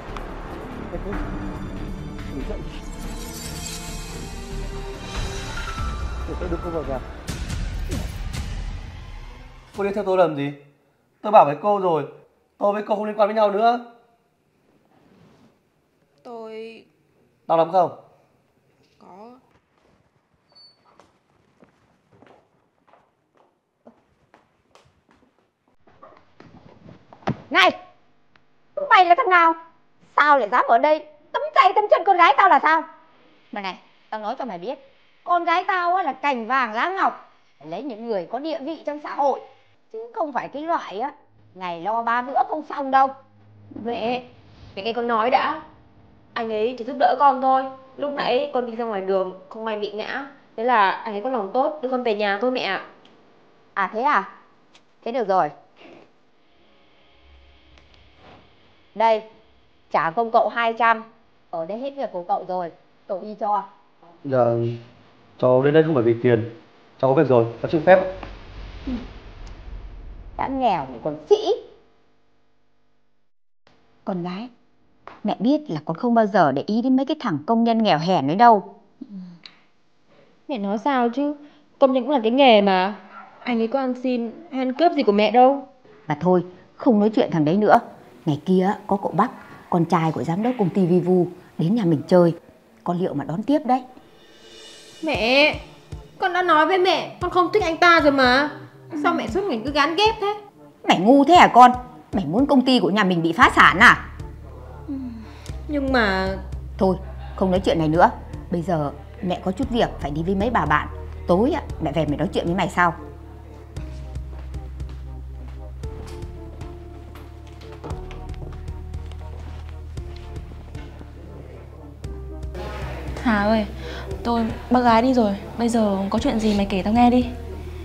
Để tôi đưa cô vào nhà. Cô đi theo tôi làm gì? Tôi bảo với cô rồi, tôi với cô không liên quan với nhau nữa. Tôi... Đau lắm không? Có. Này, mày là thằng nào? Sao lại dám ở đây tấm tay tấm chân con gái tao là sao? Mà này, tao nói cho mày biết, con gái tao á là cành vàng lá ngọc, phải lấy những người có địa vị trong xã hội, chứ không phải cái loại á ngày lo ba bữa không xong đâu. Mẹ, mẹ nghe con nói đã. Anh ấy chỉ giúp đỡ con thôi. Lúc nãy con đi ra ngoài đường, không may bị ngã. Thế là anh ấy có lòng tốt đưa con về nhà thôi mẹ ạ. À thế à? Thế được rồi. Đây, trả công cậu hai trăm. Ở đây hết việc của cậu rồi, cậu đi cho. Dạ, cháu đến đây không phải vì tiền. Cháu có việc rồi, cháu xin phép. Đã nghèo thì còn sĩ. Con gái, mẹ biết là con không bao giờ để ý đến mấy cái thằng công nhân nghèo hèn ấy đâu. Mẹ nói sao chứ? Công nhân cũng là cái nghề mà. Anh ấy có ăn xin hay ăn cướp gì của mẹ đâu. Mà thôi, không nói chuyện thằng đấy nữa. Ngày kia có cậu Bắc, con trai của giám đốc công ty Vivu, đến nhà mình chơi. Con liệu mà đón tiếp đấy. Mẹ, con đã nói với mẹ con không thích anh ta rồi mà. Sao mẹ suốt ngày cứ gán ghép thế? Mày ngu thế hả con? Mày muốn công ty của nhà mình bị phá sản à? Nhưng mà... Thôi, không nói chuyện này nữa. Bây giờ mẹ có chút việc phải đi với mấy bà bạn. Tối mẹ về mẹ nói chuyện với mày sau. Hà ơi, tôi bác gái đi rồi. Bây giờ có chuyện gì mày kể tao nghe đi.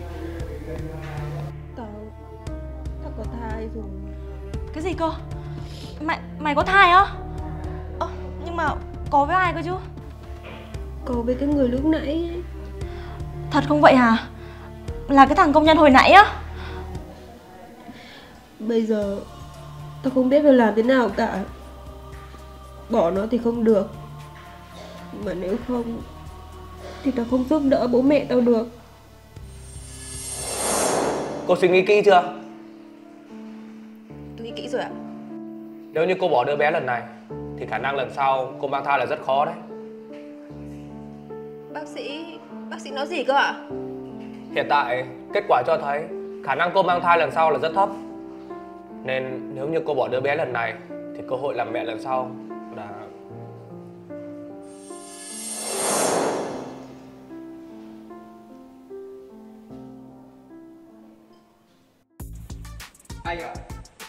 Tao... Tao có thai rồi. Cái gì cơ? Mày, mày có thai á? Ơ, nhưng mà có với ai cơ chứ? Có với cái người lúc nãy ấy. Thật không vậy hả? Là cái thằng công nhân hồi nãy á? Bây giờ tao không biết phải làm thế nào cả. Bỏ nó thì không được, mà nếu không thì tao không giúp đỡ bố mẹ tao được. Cô suy nghĩ kỹ chưa? Tôi nghĩ kỹ rồi ạ. Nếu như cô bỏ đứa bé lần này thì khả năng lần sau cô mang thai là rất khó đấy. Bác sĩ... bác sĩ nói gì cơ ạ? Hiện tại kết quả cho thấy khả năng cô mang thai lần sau là rất thấp. Nên nếu như cô bỏ đứa bé lần này thì cơ hội làm mẹ lần sau là... Anh ạ.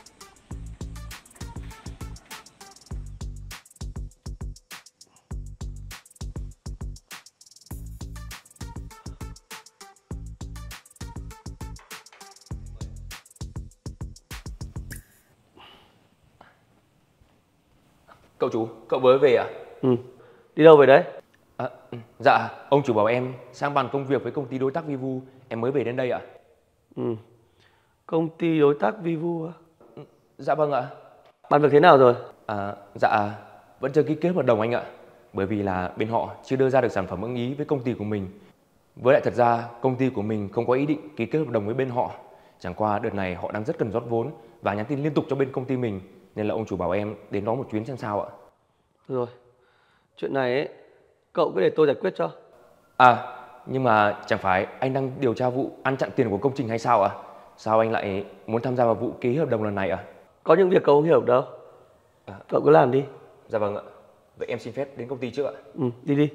Cậu chú, cậu mới về à? Ừ. Đi đâu về đấy? À, dạ, ông chủ bảo em sang bàn công việc với công ty đối tác Vivu. Em mới về đến đây ạ. Ừ. Công ty đối tác Vivu á? Dạ vâng ạ. Bàn việc thế nào rồi? À, dạ, vẫn chưa ký kết hợp đồng anh ạ. Bởi vì là bên họ chưa đưa ra được sản phẩm ưng ý với công ty của mình. Với lại thật ra công ty của mình không có ý định ký kết hợp đồng với bên họ. Chẳng qua đợt này họ đang rất cần rót vốn và nhắn tin liên tục cho bên công ty mình. Nên là ông chủ bảo em đến đó một chuyến xem sao ạ. Rồi, chuyện này ấy, cậu cứ để tôi giải quyết cho. À, nhưng mà chẳng phải anh đang điều tra vụ ăn chặn tiền của công trình hay sao ạ? Sao anh lại muốn tham gia vào vụ ký hợp đồng lần này ạ? Có những việc cậu không hiểu đâu. À, cậu cứ làm đi. Dạ vâng ạ. Vậy em xin phép đến công ty trước ạ. Ừ, đi đi.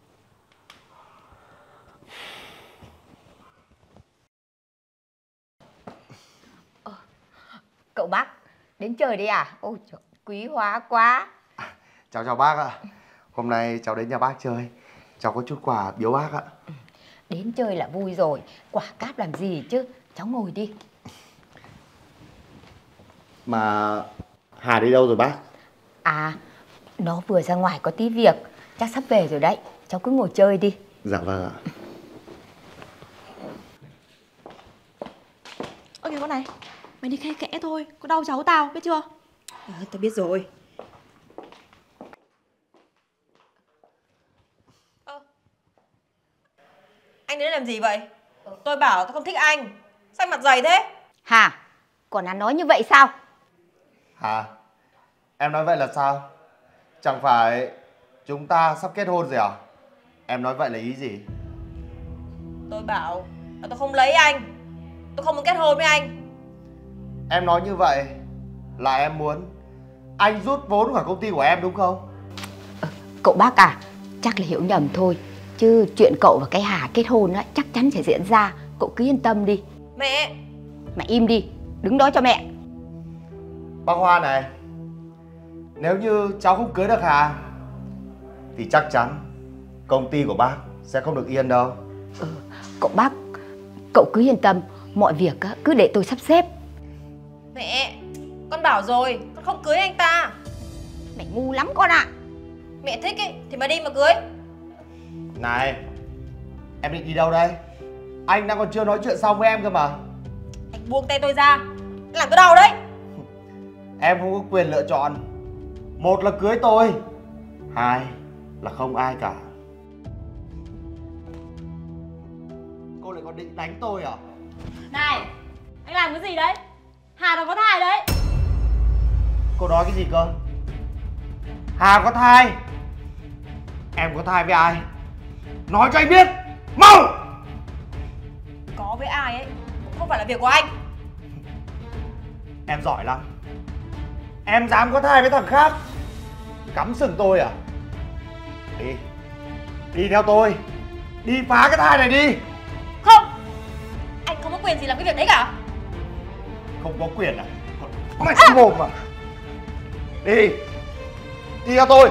Ờ, cậu Bắc, đến chơi đi à? Ôi trời, quý hóa quá. À, cháu chào bác ạ. Hôm nay cháu đến nhà bác chơi. Cháu có chút quà biếu bác ạ. Đến chơi là vui rồi, quả cáp làm gì chứ. Cháu ngồi đi. Mà Hà đi đâu rồi bác? À, nó vừa ra ngoài có tí việc, chắc sắp về rồi đấy. Cháu cứ ngồi chơi đi. Dạ vâng ạ. Ơ kìa con này, mày đi khe kẽ thôi, có đau cháu tao, biết chưa? À, tao biết rồi. Ơ, anh đến đây làm gì vậy? Tôi bảo tôi không thích anh. Sao anh mặt dày thế? Hà, còn ăn nói như vậy sao? Hà, em nói vậy là sao? Chẳng phải chúng ta sắp kết hôn rồi à? Em nói vậy là ý gì? Tôi bảo là tôi không lấy anh. Tôi không muốn kết hôn với anh. Em nói như vậy là em muốn anh rút vốn khỏi công ty của em đúng không? Ờ, cậu bác à, chắc là hiểu nhầm thôi. Chứ chuyện cậu và cái Hà kết hôn á, chắc chắn sẽ diễn ra. Cậu cứ yên tâm đi. Mẹ! Mẹ im đi, đứng đó cho mẹ. Bác Hoa này, nếu như cháu không cưới được Hà thì chắc chắn công ty của bác sẽ không được yên đâu. Ừ, cậu bác, cậu cứ yên tâm. Mọi việc á, cứ để tôi sắp xếp. Mẹ! Con bảo rồi, con không cưới anh ta. Mày ngu lắm con ạ. Mẹ thích ấy, thì mà đi mà cưới. Này, em định đi đâu đây? Anh đang còn chưa nói chuyện xong với em cơ mà. Anh buông tay tôi ra, làm tôi đau đấy. Em không có quyền lựa chọn. Một là cưới tôi, hai là không ai cả. Cô lại còn định đánh tôi à? Này, anh làm cái gì đấy? Hà nó có thai đấy. Cô nói cái gì cơ? Hà có thai? Em có thai với ai? Nói cho anh biết, mau! Có với ai ấy cũng không phải là việc của anh. Em giỏi lắm. Em dám có thai với thằng khác, cắm sừng tôi à? Đi, đi theo tôi, đi phá cái thai này đi. Không, anh không có quyền gì làm cái việc đấy cả. Không có quyền à? Mày xông mồm à? Đi, đi theo tôi.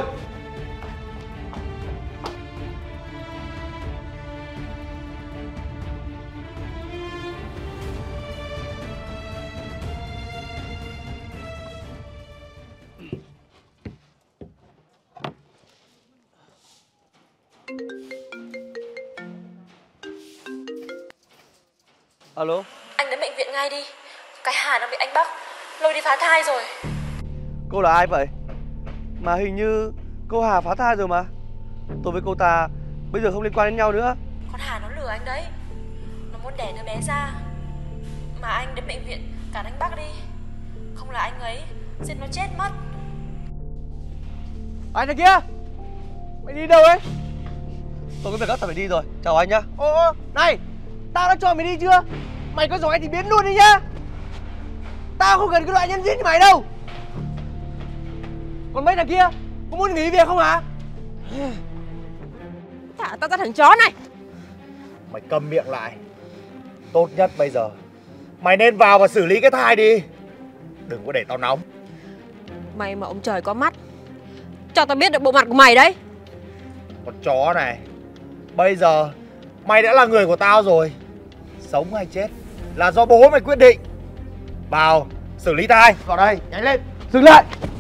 Alo. Anh đến bệnh viện ngay đi. Cái Hà nó bị anh Bắc lôi đi phá thai rồi. Cô là ai vậy? Mà hình như cô Hà phá thai rồi mà. Tôi với cô ta bây giờ không liên quan đến nhau nữa. Con Hà nó lừa anh đấy. Nó muốn đẻ đứa bé ra. Mà anh đến bệnh viện cản anh Bắc đi. Không là anh ấy giết nó chết mất. Anh này kia, mày đi đâu ấy? Tôi có việc gấp, tao phải đi rồi. Chào anh nhá. Ô, ô, này, tao đã cho mày đi chưa? Mày có giỏi thì biến luôn đi nhá. Tao không cần cái loại nhân viên như mày đâu. Còn mấy thằng kia, có muốn nghỉ việc không hả? Thả tao ra thằng chó này. Mày câm miệng lại. Tốt nhất bây giờ mày nên vào và xử lý cái thai đi. Đừng có để tao nóng. Mày mà ông trời có mắt, cho tao biết được bộ mặt của mày đấy. Con chó này, bây giờ mày đã là người của tao rồi. Sống hay chết là do bố mày quyết định. Vào xử lý thai. Vào đây, nhanh lên. Dừng lại.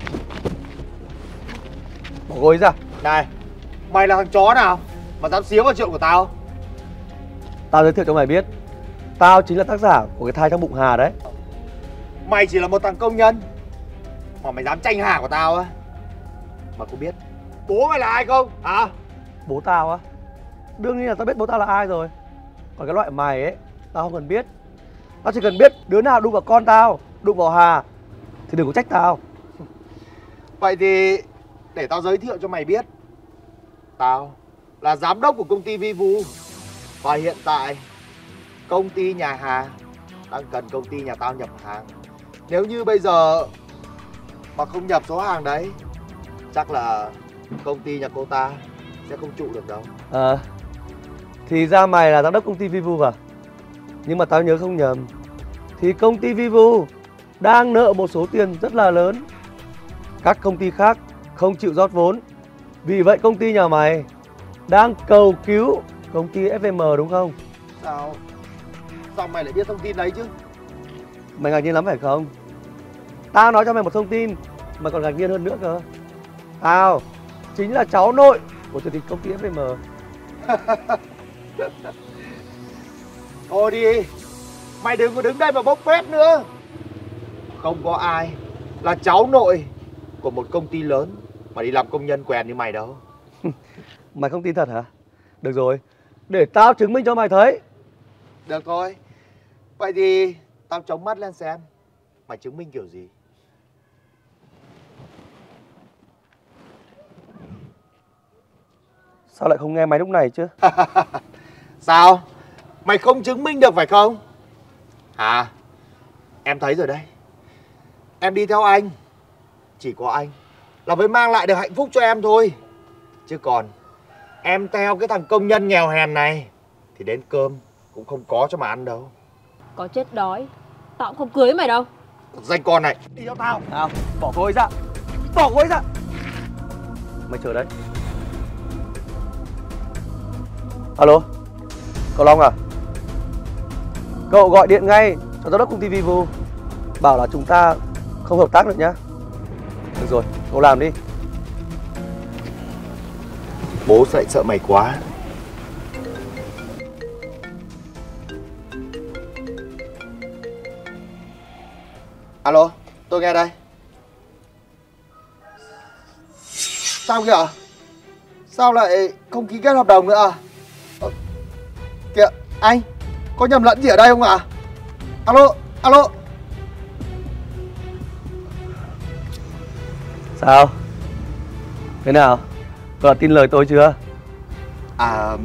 Bỏ gối ra. Này, mày là thằng chó nào mà dám xíu vào chuyện của tao? Tao giới thiệu cho mày biết, tao chính là tác giả của cái thai trong bụng Hà đấy. Mày chỉ là một thằng công nhân mà mày dám tranh Hà của tao á. Mà có biết bố mày là ai không hả? Bố tao á? Đương nhiên là tao biết bố tao là ai rồi. Còn cái loại mày ấy, tao không cần biết. Tao chỉ cần biết đứa nào đụng vào con tao, đụng vào Hà thì đừng có trách tao. Vậy thì để tao giới thiệu cho mày biết. Tao là giám đốc của công ty Vi Vu. Và hiện tại công ty nhà Hà đang cần công ty nhà tao nhập hàng. Nếu như bây giờ mà không nhập số hàng đấy, chắc là công ty nhà cô ta sẽ không trụ được đâu. Ờ, thì ra mày là giám đốc công ty Vi Vu à? Nhưng mà tao nhớ không nhầm thì công ty Vi Vu đang nợ một số tiền rất là lớn. Các công ty khác không chịu rót vốn. Vì vậy công ty nhà mày đang cầu cứu công ty ép em đúng không? Sao? Sao mày lại biết thông tin đấy chứ? Mày ngạc nhiên lắm phải không? Tao nói cho mày một thông tin mà còn ngạc nhiên hơn nữa cơ. Tao chính là cháu nội của chủ tịch công ty ép em. Thôi đi, mày đừng có đứng đây mà bốc phét nữa. Không có ai là cháu nội của một công ty lớn mà đi làm công nhân quèn như mày đâu. Mày không tin thật hả? Được rồi, để tao chứng minh cho mày thấy. Được thôi, vậy thì tao chống mắt lên xem mày chứng minh kiểu gì. Sao lại không nghe mày lúc này chứ? Sao? Mày không chứng minh được phải không? À, em thấy rồi đây. Em đi theo anh, chỉ có anh là mới mang lại được hạnh phúc cho em thôi. Chứ còn em theo cái thằng công nhân nghèo hèn này thì đến cơm cũng không có cho mà ăn đâu. Có chết đói tao cũng không cưới mày đâu. Danh con này, đi theo tao. Nào, bỏ cô ấy ra. Bỏ cô ấy ra. Mày chờ đấy. Alo, cậu Long à? Cậu gọi điện ngay cho giám đốc công ty Vivo, bảo là chúng ta không hợp tác được nhá. Được rồi, cậu làm đi. Bố lại sợ mày quá. Alo, tôi nghe đây. Sao kìa? Sao lại không ký kết hợp đồng nữa à? Ờ, kìa, anh, có nhầm lẫn gì ở đây không ạ? À? Alo, alo. Sao? Thế nào? Cậu đã tin lời tôi chưa? À,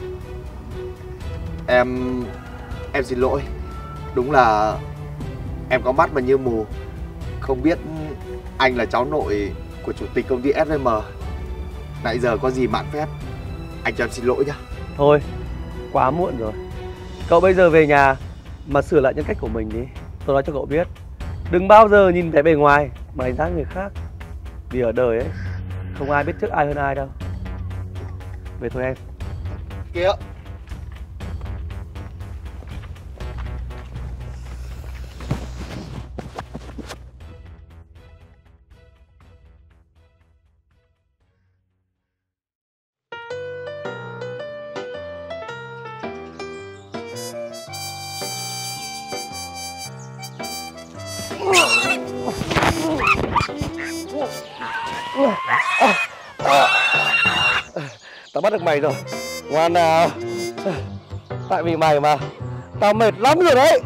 em... em xin lỗi. Đúng là em có mắt mà như mù, không biết anh là cháu nội của chủ tịch công ty ép em. Nãy giờ có gì mạn phép, anh cho em xin lỗi nhá. Thôi, quá muộn rồi. Cậu bây giờ về nhà mà sửa lại nhân cách của mình đi. Tôi nói cho cậu biết, đừng bao giờ nhìn vẻ bề ngoài mà đánh giá người khác. Vì ở đời ấy, không ai biết trước ai hơn ai đâu. Về thôi em. Kìa. Tao bắt được mày rồi. Ngoan nào. Tại vì mày mà tao mệt lắm rồi đấy.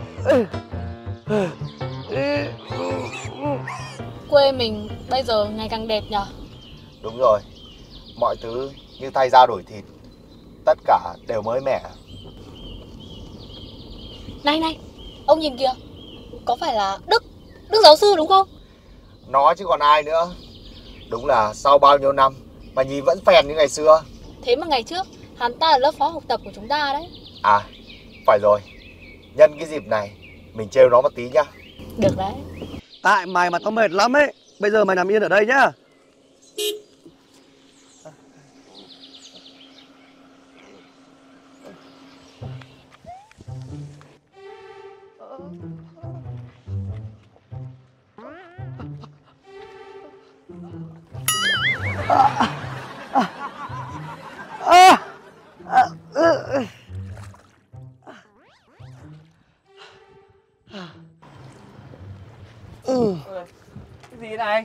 Quê mình bây giờ ngày càng đẹp nhở? Đúng rồi, mọi thứ như thay da đổi thịt, tất cả đều mới mẻ. Này này, ông nhìn kìa, có phải là Đức, Đức giáo sư đúng không? Nó chứ còn ai nữa. Đúng là sau bao nhiêu năm mà nhìn vẫn phèn như ngày xưa. Thế mà ngày trước hắn ta là lớp phó học tập của chúng ta đấy. À, phải rồi, nhân cái dịp này mình trêu nó một tí nhá. Được đấy. Tại mày mà tao mệt lắm ấy. Bây giờ mày nằm yên ở đây nhá. Ừ. Cái gì này?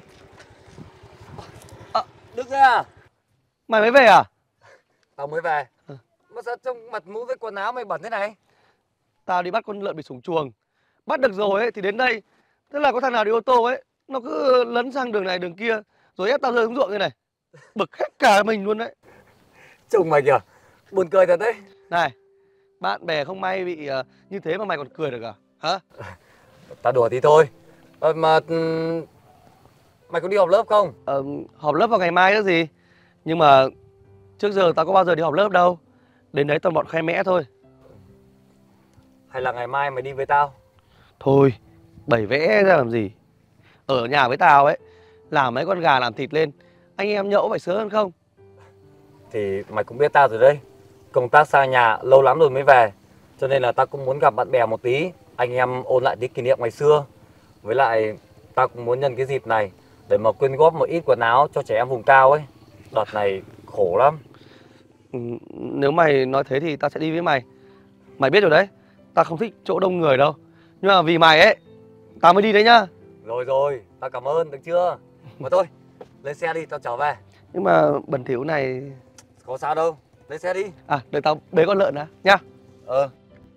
À, Đức đấy à? Mày mới về à? Tao mới về. Mà sao trông mặt mũi với quần áo mày bẩn thế này? Tao đi bắt con lợn bị sủng chuồng. Bắt được rồi ấy thì đến đây. Thế là có thằng nào đi ô tô ấy, nó cứ lấn sang đường này đường kia, rồi ép tao rơi xuống ruộng như này. Bực hết cả mình luôn đấy. Trông mày kìa, buồn cười thật đấy. Này, bạn bè không may bị uh, như thế mà mày còn cười được à? Hả? Tao đùa tí thôi. Ờ, mà mày có đi học lớp không? Ờ, học lớp vào ngày mai đó gì. Nhưng mà trước giờ tao có bao giờ đi học lớp đâu. Đến đấy toàn bọn khoe mẽ thôi. Hay là ngày mai mày đi với tao? Thôi, bày vẽ ra làm gì. Ở nhà với tao ấy, làm mấy con gà làm thịt lên, anh em nhậu phải sướng hơn không? Thì mày cũng biết tao rồi đấy. Công tác xa nhà lâu lắm rồi mới về. Cho nên là tao cũng muốn gặp bạn bè một tí. Anh em ôn lại tí kỷ niệm ngày xưa. Với lại tao cũng muốn nhân cái dịp này để mà quyên góp một ít quần áo cho trẻ em vùng cao ấy. Đợt này khổ lắm. Ừ, nếu mày nói thế thì tao sẽ đi với mày. Mày biết rồi đấy, tao không thích chỗ đông người đâu. Nhưng mà vì mày ấy, tao mới đi đấy nhá. Rồi rồi, tao cảm ơn, được chưa? Mà thôi, lên xe đi, tao trở về. Nhưng mà bẩn thỉu này... Có sao đâu, lên xe đi. À, để tao bế con lợn đã, nhá. Ờ.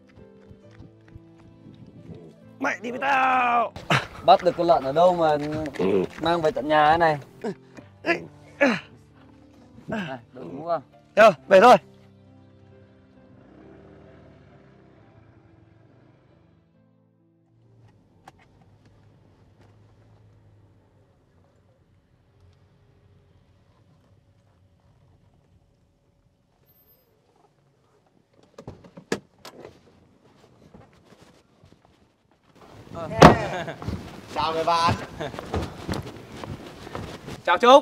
Mày đi với tao. Bắt được con lợn ở đâu mà mang về tận nhà thế này? Này, đúng không? Được, về thôi. Chào người bạn. Chào Trúc.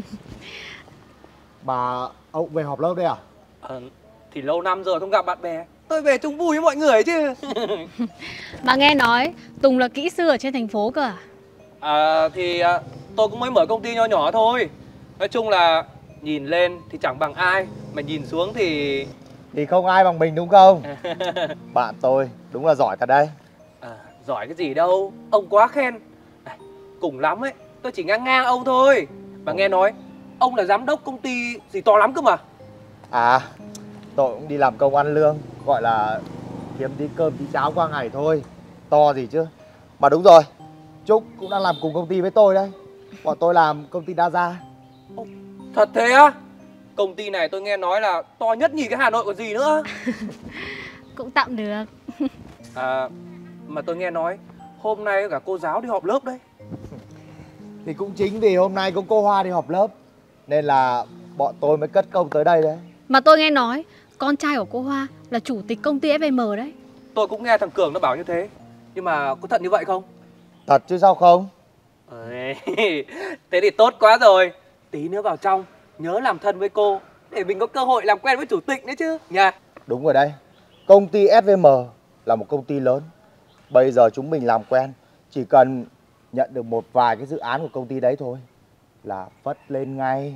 Bà, ông về họp lớp đây à? Ờ, thì lâu năm rồi không gặp bạn bè, tôi về chung vui với mọi người chứ. Bà nghe nói Tùng là kỹ sư ở trên thành phố cơ à? À, thì à, tôi cũng mới mở công ty nho nhỏ thôi. Nói chung là nhìn lên thì chẳng bằng ai, mà nhìn xuống thì... Thì không ai bằng mình đúng không? Bạn tôi đúng là giỏi thật đấy. À, giỏi cái gì đâu, ông quá khen. À, cùng lắm ấy, tôi chỉ ngang ngang ông thôi. Mà nghe nói ông là giám đốc công ty gì to lắm cơ mà. À, tôi cũng đi làm công ăn lương, gọi là kiếm tí cơm tí cháo qua ngày thôi. To gì chứ. Mà đúng rồi, Trúc cũng đang làm cùng công ty với tôi đấy. Bọn tôi làm công ty đa gia. Thật thế á? Công ty này tôi nghe nói là to nhất nhì cái Hà Nội còn gì nữa. Cũng tạm được. À, mà tôi nghe nói hôm nay cả cô giáo đi họp lớp đấy. Thì cũng chính vì hôm nay có cô Hoa đi họp lớp nên là bọn tôi mới cất công tới đây đấy. Mà tôi nghe nói con trai của cô Hoa là chủ tịch công ty ép em đấy. Tôi cũng nghe thằng Cường nó bảo như thế. Nhưng mà có thật như vậy không? Thật chứ sao không? Ê, thế thì tốt quá rồi. Tí nữa vào trong nhớ làm thân với cô để mình có cơ hội làm quen với chủ tịch nữa chứ nha. Đúng rồi đây. Công ty ép vê em là một công ty lớn. Bây giờ chúng mình làm quen, chỉ cần nhận được một vài cái dự án của công ty đấy thôi là phất lên ngay.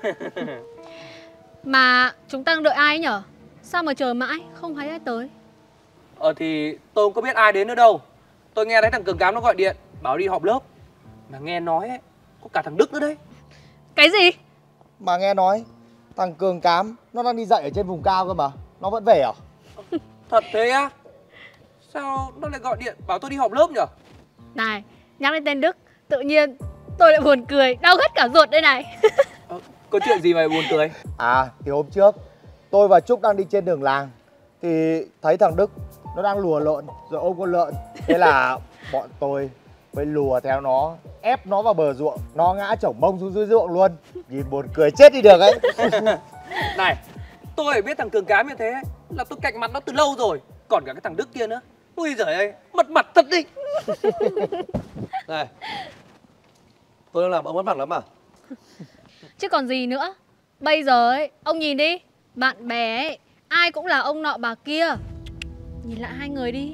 Mà chúng ta đang đợi ai ấy nhở? Sao mà chờ mãi không thấy ai tới? Ờ thì tôi không có biết ai đến nữa đâu. Tôi nghe thấy thằng Cường Cám nó gọi điện bảo đi họp lớp. Mà nghe nói ấy, có cả thằng Đức nữa đấy. Cái gì? Mà nghe nói thằng Cường Cám nó đang đi dạy ở trên vùng cao cơ mà. Nó vẫn về à? Thật thế á? Sao nó lại gọi điện bảo tôi đi họp lớp nhở? Này, nhắc đến tên Đức, tự nhiên tôi lại buồn cười, đau hết cả ruột đây này. Ờ, có chuyện gì mà buồn cười? À, thì hôm trước tôi và Trúc đang đi trên đường làng thì thấy thằng Đức nó đang lùa lợn rồi ôm con lợn. Thế là bọn tôi mới lùa theo nó, ép nó vào bờ ruộng, nó ngã chổng mông xuống dưới ruộng luôn. Nhìn buồn cười chết đi được ấy. Này, tôi phải biết thằng Cường Cám như thế là tôi cạnh mặt nó từ lâu rồi. Còn cả cái thằng Đức kia nữa. Ui giời ơi, mất mặt thật đi. Này, tôi đang làm ông mất mặt lắm à? Chứ còn gì nữa. Bây giờ ấy, ông nhìn đi, bạn bè ấy, ai cũng là ông nọ bà kia. Nhìn lại hai người đi.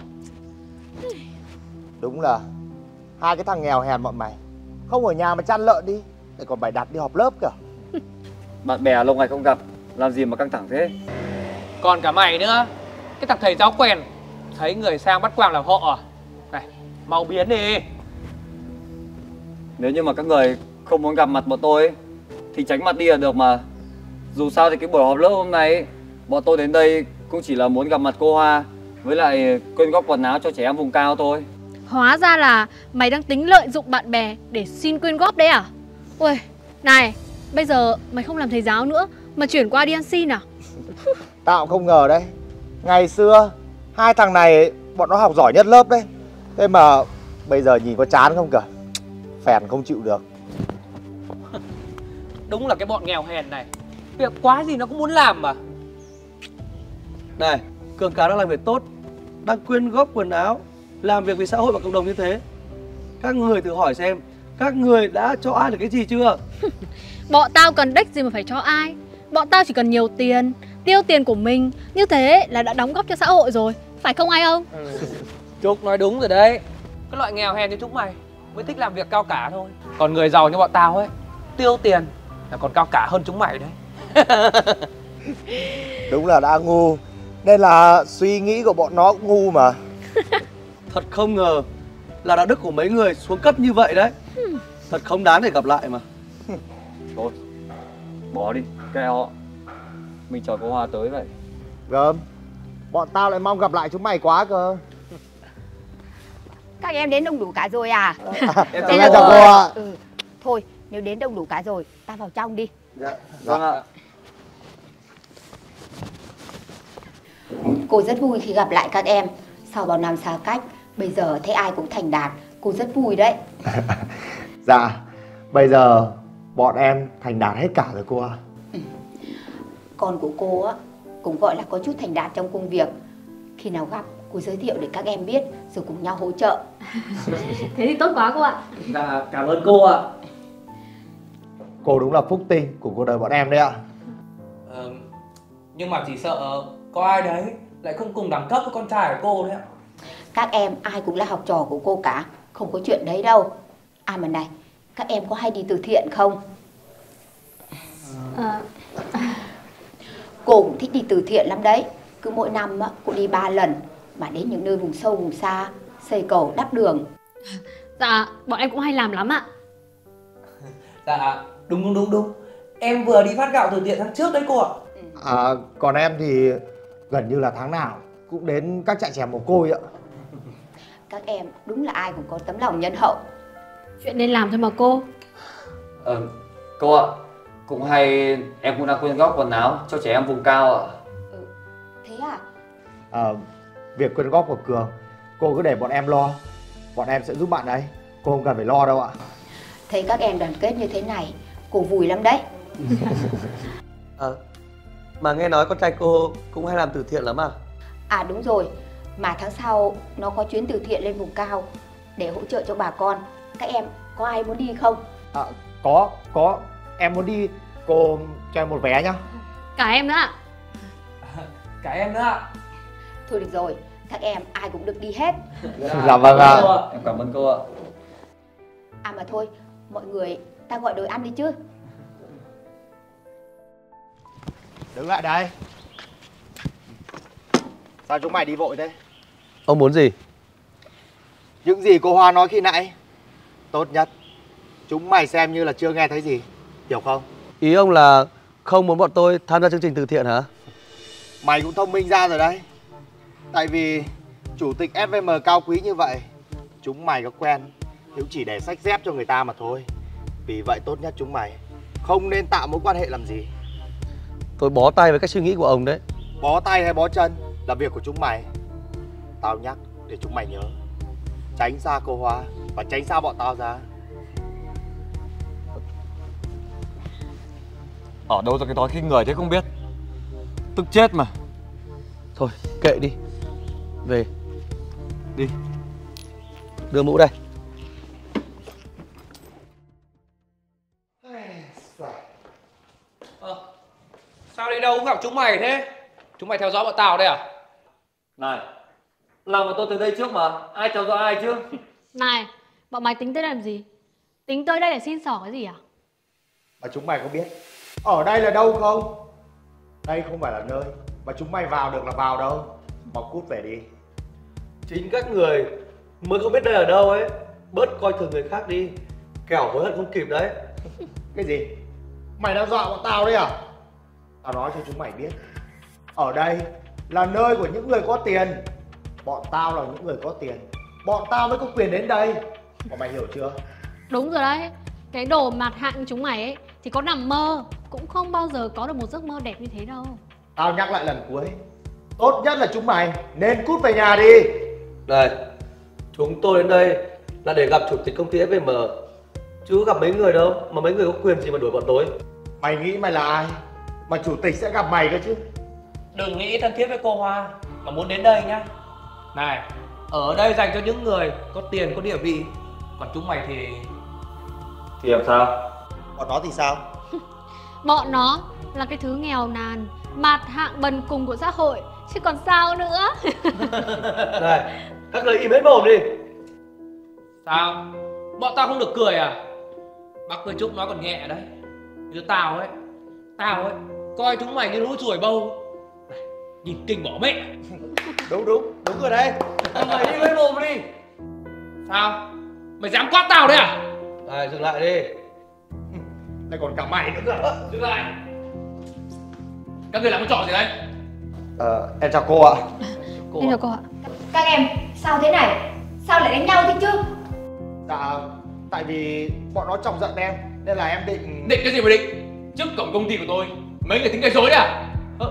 Đúng là hai cái thằng nghèo hèn bọn mày không ở nhà mà chăn lợn đi, lại còn bày đặt đi họp lớp kìa. Bạn bè lâu ngày không gặp, làm gì mà căng thẳng thế? Còn cả mày nữa. Cái thằng thầy giáo quèn thấy người sang bắt quàng làm họ à? Này, mau biến đi. Nếu như mà các người không muốn gặp mặt bọn tôi thì tránh mặt đi là được mà. Dù sao thì cái buổi họp lớp hôm nay bọn tôi đến đây cũng chỉ là muốn gặp mặt cô Hoa, với lại quyên góp quần áo cho trẻ em vùng cao thôi. Hóa ra là mày đang tính lợi dụng bạn bè để xin quyên góp đấy à? Ui, này, bây giờ mày không làm thầy giáo nữa mà chuyển qua đi ăn xin à? Tao cũng không ngờ đấy. Ngày xưa hai thằng này bọn nó học giỏi nhất lớp đấy. Thế mà bây giờ nhìn có chán không kìa. Phèn không chịu được. Đúng là cái bọn nghèo hèn này, việc quá gì nó cũng muốn làm mà. Này, Cường Cám đang làm việc tốt, đang quyên góp quần áo, làm việc vì xã hội và cộng đồng như thế. Các người thử hỏi xem, các người đã cho ai được cái gì chưa? Bọn tao cần đếch gì mà phải cho ai. Bọn tao chỉ cần nhiều tiền, tiêu tiền của mình. Như thế là đã đóng góp cho xã hội rồi. Phải không ai không? Ừ. Trúc nói đúng rồi đấy. Cái loại nghèo hèn như chúng mày mới thích làm việc cao cả thôi. Còn người giàu như bọn tao ấy, tiêu tiền là còn cao cả hơn chúng mày đấy. Đúng là đã ngu, nên là suy nghĩ của bọn nó cũng ngu mà. Thật không ngờ là đạo đức của mấy người xuống cấp như vậy đấy. Thật không đáng để gặp lại mà. Thôi, bỏ đi, kệ họ. Mình chờ cô Hoa tới vậy. Gớm, bọn tao lại mong gặp lại chúng mày quá cơ. Các em đến đông đủ cả rồi à? Em chào cô ạ. Ừ. Thôi, nếu đến đông đủ cả rồi, ta vào trong đi. Dạ, vâng ạ. Cô rất vui khi gặp lại các em. Sau bao năm xa cách, bây giờ thấy ai cũng thành đạt. Cô rất vui đấy. Dạ, bây giờ bọn em thành đạt hết cả rồi cô ạ. Ừ. Con của cô á, cũng gọi là có chút thành đạt trong công việc. Khi nào gặp, cô giới thiệu để các em biết, rồi cùng nhau hỗ trợ. Thế thì tốt quá cô ạ. Dạ, cảm ơn cô ạ. Cô đúng là phúc tinh của cuộc đời bọn em đấy ạ. Ờ, nhưng mà chỉ sợ có ai đấy lại không cùng đẳng cấp với con trai của cô đấy ạ. Các em ai cũng là học trò của cô cả, không có chuyện đấy đâu. À mà này, các em có hay đi từ thiện không? À... Cô cũng thích đi từ thiện lắm đấy. Cứ mỗi năm cô đi ba lần, mà đến những nơi vùng sâu vùng xa, xây cầu đắp đường. Dạ, bọn em cũng hay làm lắm ạ. Dạ, đúng đúng đúng đúng. Em vừa đi phát gạo từ thiện tháng trước đấy cô ạ. À, còn em thì gần như là tháng nào cũng đến các trại trẻ mồ côi ạ. Các em đúng là ai cũng có tấm lòng nhân hậu. Chuyện nên làm thôi mà cô. Ờ, cô ạ, cũng hay em cũng đang quyên góp quần áo cho trẻ em vùng cao ạ. Ừ, thế à? À, việc quyên góp của Cường, cô cứ để bọn em lo. Bọn em sẽ giúp bạn ấy, cô không cần phải lo đâu ạ. Thấy các em đoàn kết như thế này, cô vui lắm đấy. À, mà nghe nói con trai cô cũng hay làm từ thiện lắm à? À đúng rồi, mà tháng sau nó có chuyến từ thiện lên vùng cao để hỗ trợ cho bà con. Các em có ai muốn đi không? À, có, có, em muốn đi, cô cho em một vé nhá. Cả em nữa ạ. Cả em nữa ạ. Thôi được rồi, các em ai cũng được đi hết. Dạ vâng ạ. Em cảm ơn cô ạ. À mà thôi, mọi người ta gọi đồ ăn đi chứ. Đứng lại đây. Sao chúng mày đi vội thế? Ông muốn gì? Những gì cô Hoa nói khi nãy, tốt nhất chúng mày xem như là chưa nghe thấy gì, hiểu không? Ý ông là không muốn bọn tôi tham gia chương trình từ thiện hả? Mày cũng thông minh ra rồi đấy. Tại vì chủ tịch ép vê em cao quý như vậy, chúng mày có quen cũng chỉ để xách dép cho người ta mà thôi. Vì vậy tốt nhất chúng mày không nên tạo mối quan hệ làm gì. Tôi bó tay với cách suy nghĩ của ông đấy. Bó tay hay bó chân là việc của chúng mày. Tao nhắc để chúng mày nhớ, tránh xa cô Hoa và tránh xa bọn tao ra. Ở đâu ra cái thói khinh người thế không biết. Tức chết mà. Thôi kệ đi. Về. Đi. Đưa mũ đây. Ờ, sao đi đâu cũng gặp chúng mày thế? Chúng mày theo dõi bọn tao đây à? Này, làm mà tôi tới đây trước mà, ai theo dõi ai chứ? Này, bọn mày tính tới làm gì? Tính tới đây để xin xỏ cái gì à? Mà chúng mày có biết ở đây là đâu không? Đây không phải là nơi mà chúng mày vào được là vào đâu. Mau cút về đi. Chính các người mới không biết đây ở đâu ấy. Bớt coi thường người khác đi, kẻo hối hận không kịp đấy. Cái gì? Mày đang dọa bọn tao đấy à? Tao nói cho chúng mày biết, ở đây là nơi của những người có tiền. Bọn tao là những người có tiền, bọn tao mới có quyền đến đây. Bọn mày hiểu chưa? Đúng rồi đấy. Cái đồ mặt hạng như chúng mày ấy thì có nằm mơ cũng không bao giờ có được một giấc mơ đẹp như thế đâu. Tao nhắc lại lần cuối, tốt nhất là chúng mày nên cút về nhà đi. Đây, chúng tôi đến đây là để gặp chủ tịch công ty ép vê em, chứ có gặp mấy người đâu mà mấy người có quyền gì mà đuổi bọn tôi. Mày nghĩ mày là ai mà chủ tịch sẽ gặp mày cơ chứ? Đừng nghĩ thân thiết với cô Hoa mà muốn đến đây nhá. Này, ở đây dành cho những người có tiền có địa vị. Còn chúng mày thì... Thì làm sao? Bọn nó thì sao? Bọn nó là cái thứ nghèo nàn, mặt hạng bần cùng của xã hội, chứ còn sao nữa. Này, các người im hết mồm đi. Sao? Bọn tao không được cười à? Bác Quê Trúc nói còn nhẹ đấy. Như tao ấy, tao ấy coi chúng mày như lũ ruồi bâu. Này, nhìn kinh bỏ mẹ. Đúng đúng, đúng rồi đấy. Mày đi lấy mồm đi. Sao? Mày dám quát tao đấy à? Này, dừng lại đi. Lại còn cả mày nữa cơ. Dừng lại. Các người làm cái trò gì đấy? Ờ, em chào cô ạ. Cô em chào cô ạ. Các em, sao thế này? Sao lại đánh nhau thế chứ? Dạ, tại vì bọn nó chọc giận em nên là em định... Định cái gì mà định? Trước cổng công ty của tôi mấy người tính gây rối đấy à? Ờ.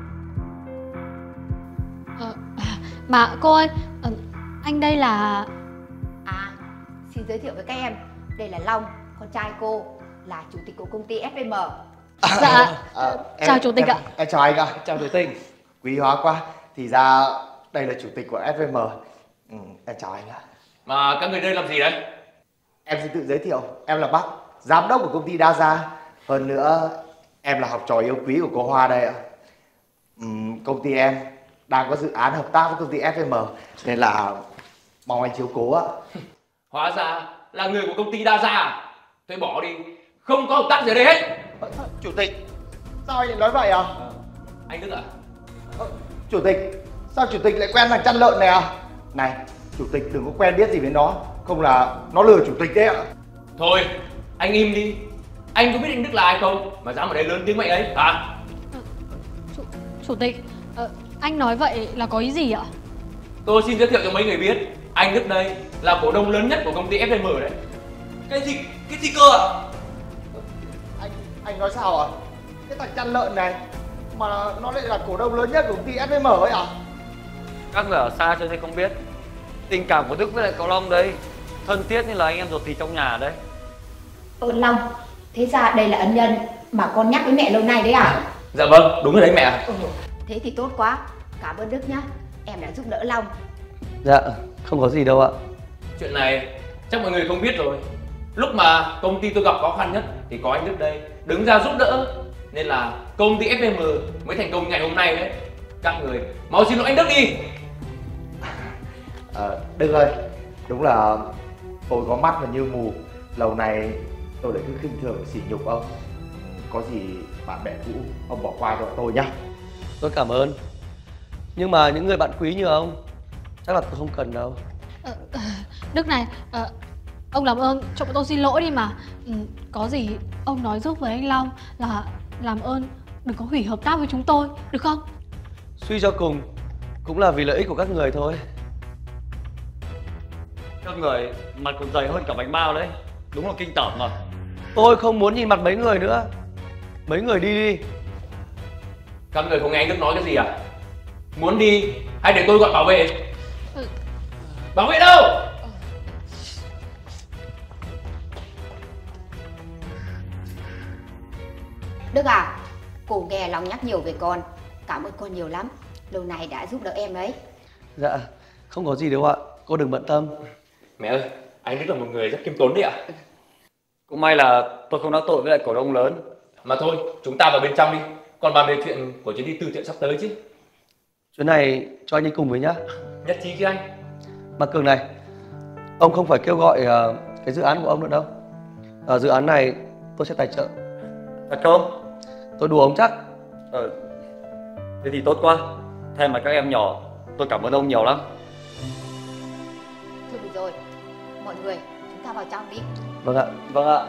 Ờ, mà cô ơi, ờ, anh đây là... À, xin giới thiệu với các em, đây là Long, con trai cô, là chủ tịch của công ty ép em. Dạ, À, em, chào chủ tịch em, ạ. Em chào anh ạ. Chào thầy Tinh. Quý hóa quá. Thì ra đây là chủ tịch của ép em. Ừ, em chào anh ạ. Mà các người đây làm gì đấy? Em xin tự giới thiệu, em là Bắc, giám đốc của công ty Đa Gia. Hơn nữa, em là học trò yêu quý của cô Hoa đây ạ. Ừm, công ty em đang có dự án hợp tác với công ty ép em nên là mong anh chiếu cố ạ. Hóa ra là người của công ty Đa Gia à? Thôi bỏ đi, không có hợp tác gì ở đây hết. Chủ tịch, sao anh lại nói vậy à? Anh Đức à? Ờ, chủ tịch, sao chủ tịch lại quen thằng chăn lợn này à? Này, chủ tịch đừng có quen biết gì với nó, không là nó lừa chủ tịch đấy ạ. Thôi, anh im đi. Anh có biết anh Đức là ai không mà dám ở đây lớn tiếng vậy ấy hả? Chủ, chủ tịch, ờ, anh nói vậy là có ý gì ạ? Tôi xin giới thiệu cho mấy người biết, anh Đức đây là cổ đông lớn nhất của công ty ép em đấy. Cái gì, cái gì cơ ạ? Anh anh nói sao à? Cái thằng chăn lợn này mà nó lại là cổ đông lớn nhất của công ty ép em ấy à? Các người ở xa cho nên không biết. Tình cảm của Đức với lại cậu Long đấy thân thiết như là anh em ruột thịt trong nhà đấy. Ơn Long, thế ra đây là ân nhân mà con nhắc với mẹ lâu nay đấy à? Dạ vâng, đúng rồi đấy mẹ. Ừ, thế thì tốt quá. Cảm ơn Đức nhá, em đã giúp đỡ Long. Dạ, không có gì đâu ạ. Chuyện này chắc mọi người không biết rồi. Lúc mà công ty tôi gặp khó khăn nhất thì có anh Đức đây đứng ra giúp đỡ, nên là công ty ép em mới thành công ngày hôm nay đấy. Các người mau xin lỗi anh Đức đi. Ờ, Đức ơi, đúng là tôi có mắt mà như mù. Lâu này tôi lại cứ khinh thường sỉ nhục ông. Có gì bạn bè cũ ông bỏ qua cho tôi nhá. Tôi cảm ơn. Nhưng mà những người bạn quý như ông chắc là tôi không cần đâu. Ờ, ờ, Đức này, ờ, ông làm ơn cho bọn tôi xin lỗi đi mà. Ừ, có gì ông nói giúp với anh Long là làm ơn đừng có hủy hợp tác với chúng tôi, được không? Suy cho cùng cũng là vì lợi ích của các người thôi. Các người mặt còn dày hơn cả bánh bao đấy. Đúng là kinh tởm mà. Tôi không muốn nhìn mặt mấy người nữa. Mấy người đi đi. Các người không nghe anh Đức nói cái gì à? Muốn đi hay để tôi gọi bảo vệ? Ừ. Bảo vệ đâu? Đức à, cô nghe Long nhắc nhiều về con. Cảm ơn con nhiều lắm, lâu nay đã giúp đỡ em đấy. Dạ, không có gì đâu ạ. Cô đừng bận tâm. Mẹ ơi, anh Đức là một người rất khiêm tốn đấy ạ. Cũng may là tôi không đắc tội với lại cổ đông lớn. Mà thôi, chúng ta vào bên trong đi. Còn bàn về chuyện của chuyến đi từ thiện sắp tới chứ. Chuyến này cho anh đi cùng với nhá. Nhất trí chứ anh. Mà Cường này, ông không phải kêu gọi uh, cái dự án của ông nữa đâu. uh, Dự án này tôi sẽ tài trợ. Thật không? Tôi đùa ông chắc. Ờ, thế thì tốt quá. Thay mặt các em nhỏ, tôi cảm ơn ông nhiều lắm. Thôi được rồi, mọi người chúng ta vào trong đi. Vâng ạ. Vâng ạ.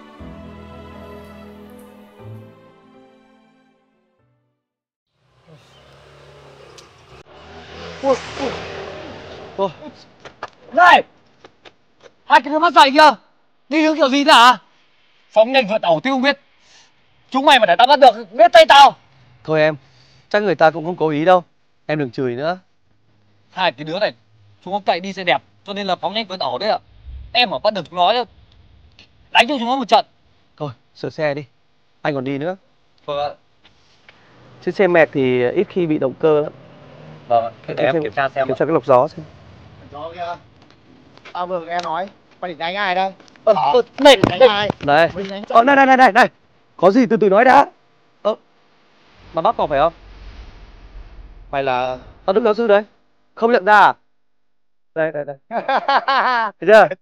Ui, ui. Ôi. Này, hai cái đứa mắt dày kia đi hướng kiểu gì thế hả? Phóng nhanh vượt ẩu tôi không biết. Chúng mày mà để tao bắt được biết tay tao. Thôi em, chắc người ta cũng không cố ý đâu. Em đừng chửi nữa. Hai cái đứa này chúng nó cậy đi xe đẹp cho nên là phóng nhanh vượt ẩu đấy ạ. Em mà bắt được chúng nó nhá, đánh cho chúng nó một trận. Thôi, sửa xe đi. Anh còn đi nữa. Vâng ạ. Chiếc xe mẹc thì ít khi bị động cơ lắm. Vâng, để em xem, kiểm tra xem. Kiểm tra cái lọc gió xem. Gió kìa. À vừa nghe nói, mày định đánh ai đây? Ờ, ờ, này, đánh ai? Này. Ờ, này, này, này, này, này. Có gì từ từ nói đã. Ơ, mà bác có phải không? Mày là... Ờ, Đức giáo sư đấy. Không nhận ra à? Đây, đây, đây. Thấy chưa?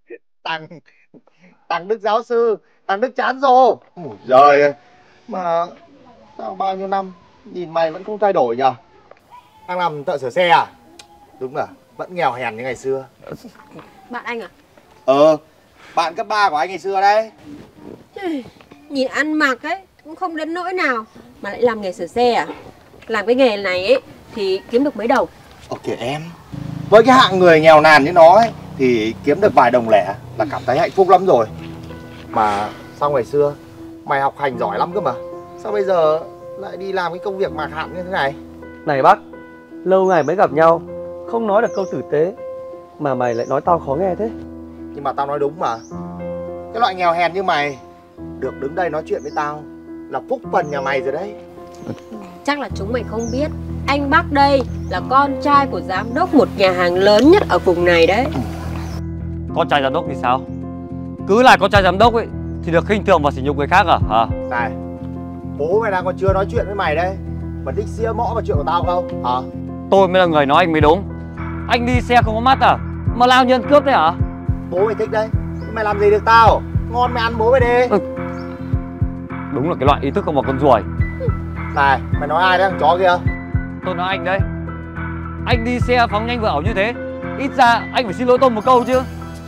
Thằng thằng Đức giáo sư, thằng Đức chán rồ. Ôi giời ơi. Mà sao bao nhiêu năm nhìn mày vẫn không thay đổi nhờ? Đang làm thợ sửa xe à? Đúng là vẫn nghèo hèn như ngày xưa. Bạn anh à? Ờ, bạn cấp ba của anh ngày xưa đấy. Nhìn ăn mặc ấy cũng không đến nỗi nào mà lại làm nghề sửa xe à? Làm cái nghề này ấy thì kiếm được mấy đồng? Ồ kìa em, với cái hạng người nghèo nàn như nó ấy thì kiếm được vài đồng lẻ là cảm thấy hạnh phúc lắm rồi. Mà sao ngày xưa mày học hành giỏi lắm cơ mà, sao bây giờ lại đi làm cái công việc mạc hạn như thế này? Này bác, lâu ngày mới gặp nhau, không nói được câu tử tế mà mày lại nói tao khó nghe thế. Nhưng mà tao nói đúng mà. Cái loại nghèo hèn như mày được đứng đây nói chuyện với tao là phúc phần nhà mày rồi đấy. Chắc là chúng mày không biết, anh Bắc đây là con trai của giám đốc một nhà hàng lớn nhất ở vùng này đấy. Con trai giám đốc thì sao? Cứ là con trai giám đốc ấy thì được khinh thường và sỉ nhục người khác à? Hả? Này, bố mày đang còn chưa nói chuyện với mày đấy mà đích xía mõ vào chuyện của tao không? Hả? Tôi mới là người nói anh mới đúng. Anh đi xe không có mắt à? Mà lao nhân cướp đấy hả? Bố mày thích đấy, mày làm gì được tao? Ngon mày ăn bố mày đi. Ừ. Đúng là cái loại ý thức không một con ruồi. Này, mày nói ai đấy thằng chó kia? Tôi nói anh đấy. Anh đi xe phóng nhanh vừa ẩu như thế, ít ra anh phải xin lỗi tôi một câu chứ.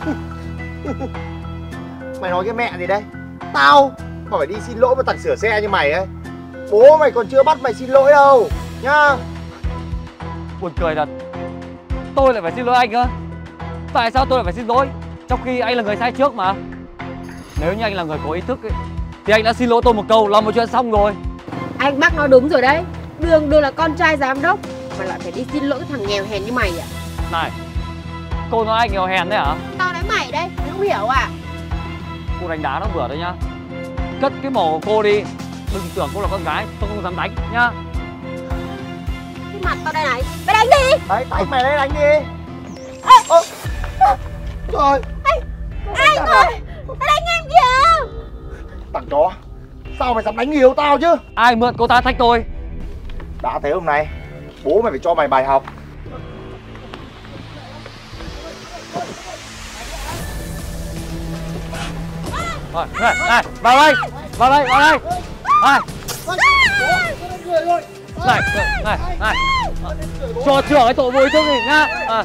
Mày nói cái mẹ gì đây? Tao mà phải đi xin lỗi một thằng sửa xe như mày ấy. Bố mày còn chưa bắt mày xin lỗi đâu nhá. Buồn cười thật. Tôi lại phải xin lỗi anh cơ. Tại sao tôi lại phải xin lỗi trong khi anh là người sai trước mà? Nếu như anh là người có ý thức ấy, thì anh đã xin lỗi tôi một câu là một chuyện xong rồi. Anh Bắc nói đúng rồi đấy. Đường đường là con trai giám đốc mà lại phải đi xin lỗi thằng nghèo hèn như mày à? Này, cô nói anh nghèo hèn đấy hả? Tao nói mày đây, mày không hiểu à? Cô đánh đá nó vừa đấy nhá. Cất cái mỏ của cô đi. Đừng tưởng cô là con gái, tôi không dám đánh nhá. Cái mặt tao đây này, mày đánh đi. Đấy, tay mày đây đánh đi. Ơ, trời. Anh, anh ơi, tao đánh em kìa. Thằng chó, sao mày dám đánh người yêu tao chứ? Ai mượn cô ta thách tôi? Đã thế hôm nay, bố mày phải cho mày bài học. Rồi, này, này, vào đây, vào đây, vào đây. Này, này, này, này. Cho trưởng cái tội vô ý thức này nhá. À.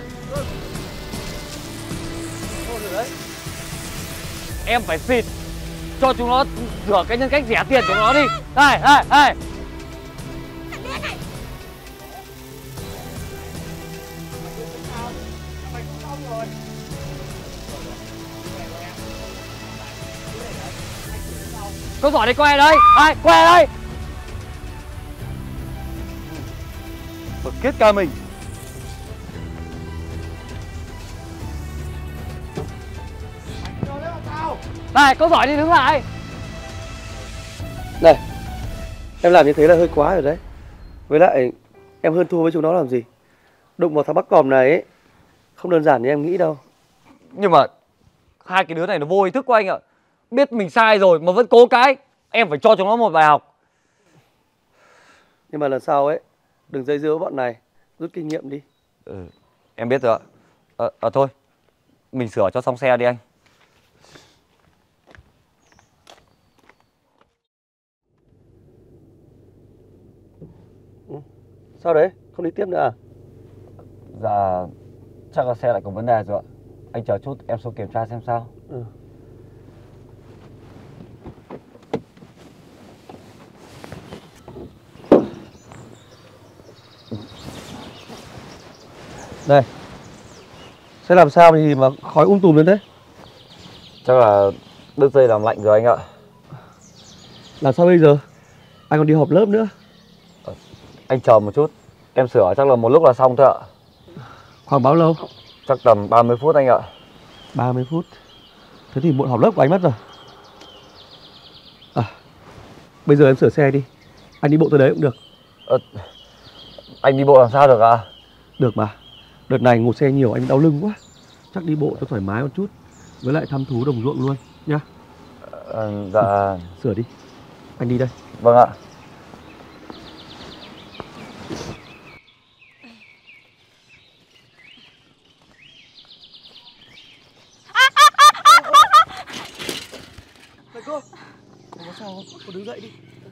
Em phải xịt cho chúng nó rửa cái nhân cách rẻ tiền của nó đi. Đây, đây, đây. Có giỏi thì quay đây. Ai, quay đây. Bực kết ca mình. Này, có giỏi thì đứng lại. Này, em làm như thế là hơi quá rồi đấy. Với lại em hơn thua với chúng nó làm gì. Đụng vào thằng Bắc Còm này ấy, không đơn giản như em nghĩ đâu. Nhưng mà hai cái đứa này nó vô ý thức của anh ạ. Biết mình sai rồi mà vẫn cố cãi. Em phải cho chúng nó một bài học. Nhưng mà lần sau ấy, đừng dây dưa với bọn này. Rút kinh nghiệm đi. Ừ, em biết rồi ạ. Ờ, à, thôi, mình sửa cho xong xe đi anh. Ừ. Sao đấy? Không đi tiếp nữa à? Dạ, chắc là xe lại có vấn đề rồi ạ. Anh chờ chút, em xuống kiểm tra xem sao. Ừ. Đây, sẽ làm sao thì mà khói um tùm lên thế? Chắc là đứt dây làm lạnh rồi anh ạ. Làm sao bây giờ? Anh còn đi họp lớp nữa. À, anh chờ một chút, em sửa chắc là một lúc là xong thôi ạ. Khoảng bao lâu? Chắc tầm ba mươi phút anh ạ. ba mươi phút? Thế thì muộn họp lớp của anh mất rồi. À, bây giờ em sửa xe đi. Anh đi bộ tới đấy cũng được. À, anh đi bộ làm sao được ạ? À? Được mà. Đợt này ngồi xe nhiều anh đau lưng quá. Chắc đi bộ cho thoải mái một chút. Với lại thăm thú đồng ruộng luôn nhá. À, dạ. Ừ, sửa đi. Anh đi đây. Vâng ạ. cô. Cô có sao không? Cô đứng dậy đi.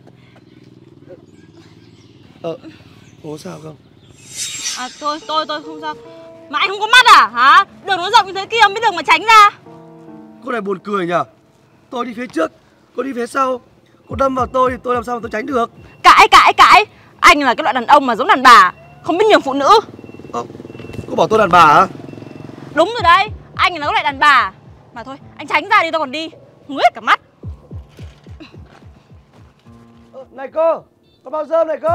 Ờ, cô có sao không? À tôi, tôi, tôi không sao. Mà anh không có mắt à hả? Đường nó rộng như thế kia không biết đường mà tránh ra. Cô này buồn cười nhỉ? Tôi đi phía trước, cô đi phía sau. Cô đâm vào tôi thì tôi làm sao mà tôi tránh được? Cãi, cãi, cãi. Anh là cái loại đàn ông mà giống đàn bà, không biết nhường phụ nữ. Ờ, cô bảo tôi đàn bà hả? Đúng rồi đấy, anh là cái loại đàn bà. Mà thôi, anh tránh ra đi, tôi còn đi. Ngứa hết cả mắt. Ờ, này cô, có bao rơm này cô.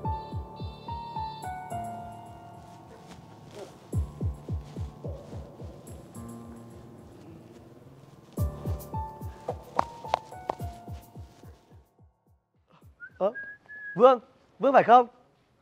Ờ, Vương, Vương phải không?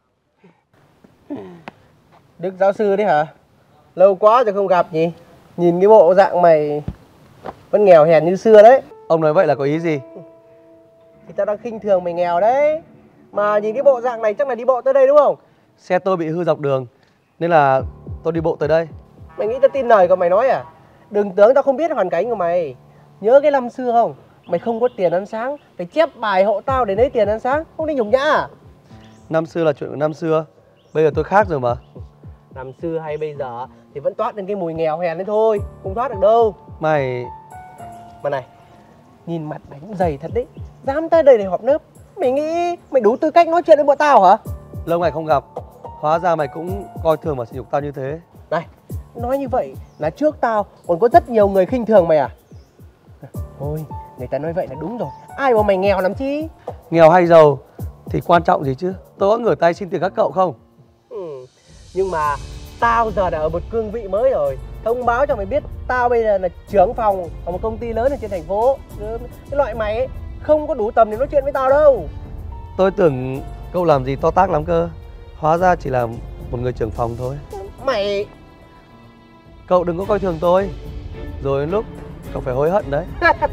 Đức giáo sư đấy hả? Lâu quá rồi không gặp nhỉ? Nhìn cái bộ dạng mày vẫn nghèo hèn như xưa đấy. Ông nói vậy là có ý gì? Thì tao đang khinh thường mày nghèo đấy. Mà nhìn cái bộ dạng này chắc là đi bộ tới đây đúng không? Xe tôi bị hư dọc đường nên là tôi đi bộ tới đây. Mày nghĩ tao tin lời của mày nói à? Đừng tưởng tao không biết hoàn cảnh của mày. Nhớ cái năm xưa không? Mày không có tiền ăn sáng, phải chép bài hộ tao để lấy tiền ăn sáng. Không đi nhục nhã à? Năm xưa là chuyện của năm xưa. Bây giờ tôi khác rồi mà. Năm xưa hay bây giờ thì vẫn toát lên cái mùi nghèo hèn đấy thôi. Không thoát được đâu. Mày... Mà này, nhìn mặt mày cũng dày thật đấy. Dám tới đây để họp lớp. Mày nghĩ mày đủ tư cách nói chuyện với bọn tao hả? Lâu ngày không gặp, hóa ra mày cũng coi thường và sỉ nhục tao như thế. Này, nói như vậy là trước tao còn có rất nhiều người khinh thường mày à? Thôi, người ta nói vậy là đúng rồi. Ai bảo mày nghèo lắm chi? Nghèo hay giàu thì quan trọng gì chứ? Tôi có ngửa tay xin tiền các cậu không? Ừ, nhưng mà tao giờ đã ở một cương vị mới rồi. Thông báo cho mày biết, tao bây giờ là trưởng phòng ở một công ty lớn ở trên thành phố. Cái loại mày ấy không có đủ tầm để nói chuyện với tao đâu. Tôi tưởng cậu làm gì to tát lắm cơ. Hóa ra chỉ là một người trưởng phòng thôi. Mày... Cậu đừng có coi thường tôi. Rồi đến lúc cậu phải hối hận đấy.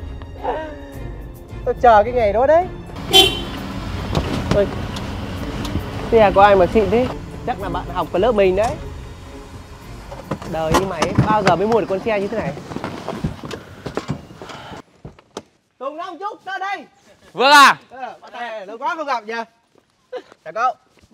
Tao chờ cái ngày đó đấy. Ôi, xe của ai mà xịn thế? Chắc là bạn học ở lớp mình đấy. Đời như mày ấy, bao giờ mới mua được con xe như thế này? Tùng Long Trúc ra đây. Vương à. À, lâu quá không gặp nha. Chào cậu.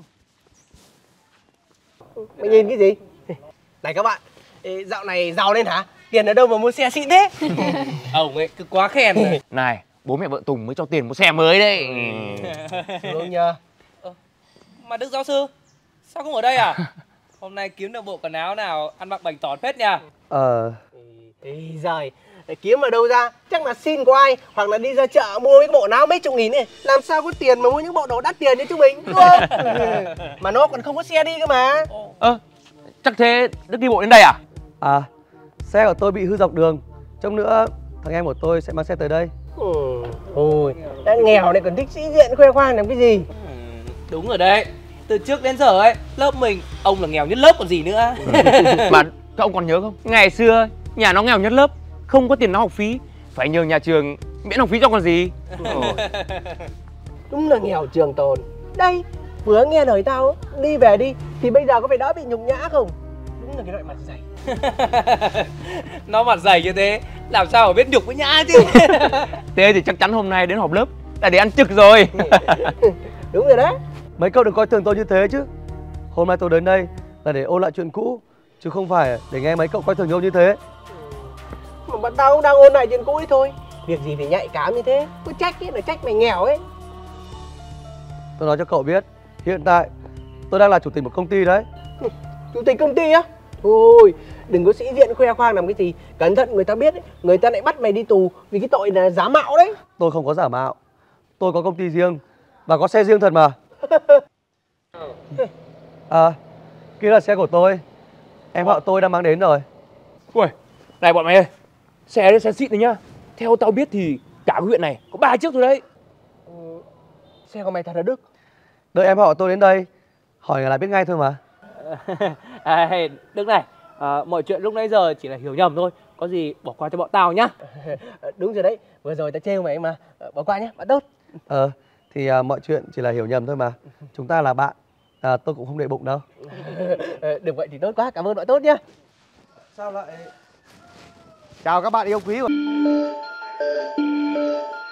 Mày nhìn cái gì? Này các bạn, dạo này giàu lên hả? Tiền ở đâu mà mua xe xịn thế? Ông ấy cứ quá khen rồi. Này, bố mẹ vợ Tùng mới cho tiền mua xe mới đấy. Đúng nhờ. Ờ, mà Đức giáo sư, sao không ở đây à? Hôm nay kiếm được bộ quần áo nào ăn mặc bảnh tỏn phết nha. Ờ... Ê giời, kiếm ở đâu ra? Chắc là xin của ai, hoặc là đi ra chợ mua cái bộ áo mấy chục nghìn này. Làm sao có tiền mà mua những bộ đồ đắt tiền như chúng mình, đúng không? Mà nó còn không có xe đi cơ mà. Ơ, à, chắc thế Đức đi bộ đến đây à? À, xe của tôi bị hư dọc đường. Trong nữa, thằng em của tôi sẽ mang xe tới đây. Ừ, ôi, đã nghèo này còn thích sĩ diện khoe khoang làm cái gì? Ừ, đúng rồi đấy. Từ trước đến giờ ấy, lớp mình, ông là nghèo nhất lớp còn gì nữa. Mà các ông còn nhớ không? Ngày xưa, nhà nó nghèo nhất lớp, không có tiền nó học phí, phải nhờ nhà trường miễn học phí cho còn gì. Đúng là nghèo trường tồn. Đây, vừa nghe lời tao đi về đi, thì bây giờ có phải đỡ bị nhục nhã không? Đúng là cái loại mặt dày. Nó mặt dày như thế, làm sao mà biết nhục với nhã chứ. Thế thì chắc chắn hôm nay đến họp lớp là để ăn trực rồi. Đúng rồi đấy. Mấy cậu đừng coi thường tôi như thế chứ. Hôm nay tôi đến đây là để ôn lại chuyện cũ, chứ không phải để nghe mấy cậu coi thường nhau như thế. Mà bọn tao cũng đang ôn lại chuyện cũ ấy thôi. Việc gì phải nhạy cảm như thế. Cứ trách ấy là trách mày nghèo ấy. Tôi nói cho cậu biết, hiện tại tôi đang là chủ tịch một công ty đấy. Chủ tịch công ty á? Thôi, đừng có sĩ diện khoe khoang làm cái gì. Cẩn thận người ta biết ấy, người ta lại bắt mày đi tù vì cái tội là giả mạo đấy. Tôi không có giả mạo. Tôi có công ty riêng và có xe riêng thật mà. À, kia là xe của tôi. Em họ tôi đang mang đến rồi. Ui, này bọn mày ơi, xe đấy xe xịn đấy nhá. Theo tao biết thì cả cái huyện này có ba chiếc thôi đấy. Ừ, xe của mày thật là Đức? Đợi em họ tôi đến đây, hỏi là biết ngay thôi mà. À, Đức này, à, mọi chuyện lúc nãy giờ chỉ là hiểu nhầm thôi. Có gì bỏ qua cho bọn tao nhá. Đúng rồi đấy, vừa rồi tao trêu mày mà. Bỏ qua nhá, bạn tốt. Ờ, thì à, mọi chuyện chỉ là hiểu nhầm thôi mà. Chúng ta là bạn, à, tôi cũng không để bụng đâu. Được vậy thì tốt quá, cảm ơn bạn tốt nhá. Sao lại... Chào các bạn yêu quý của...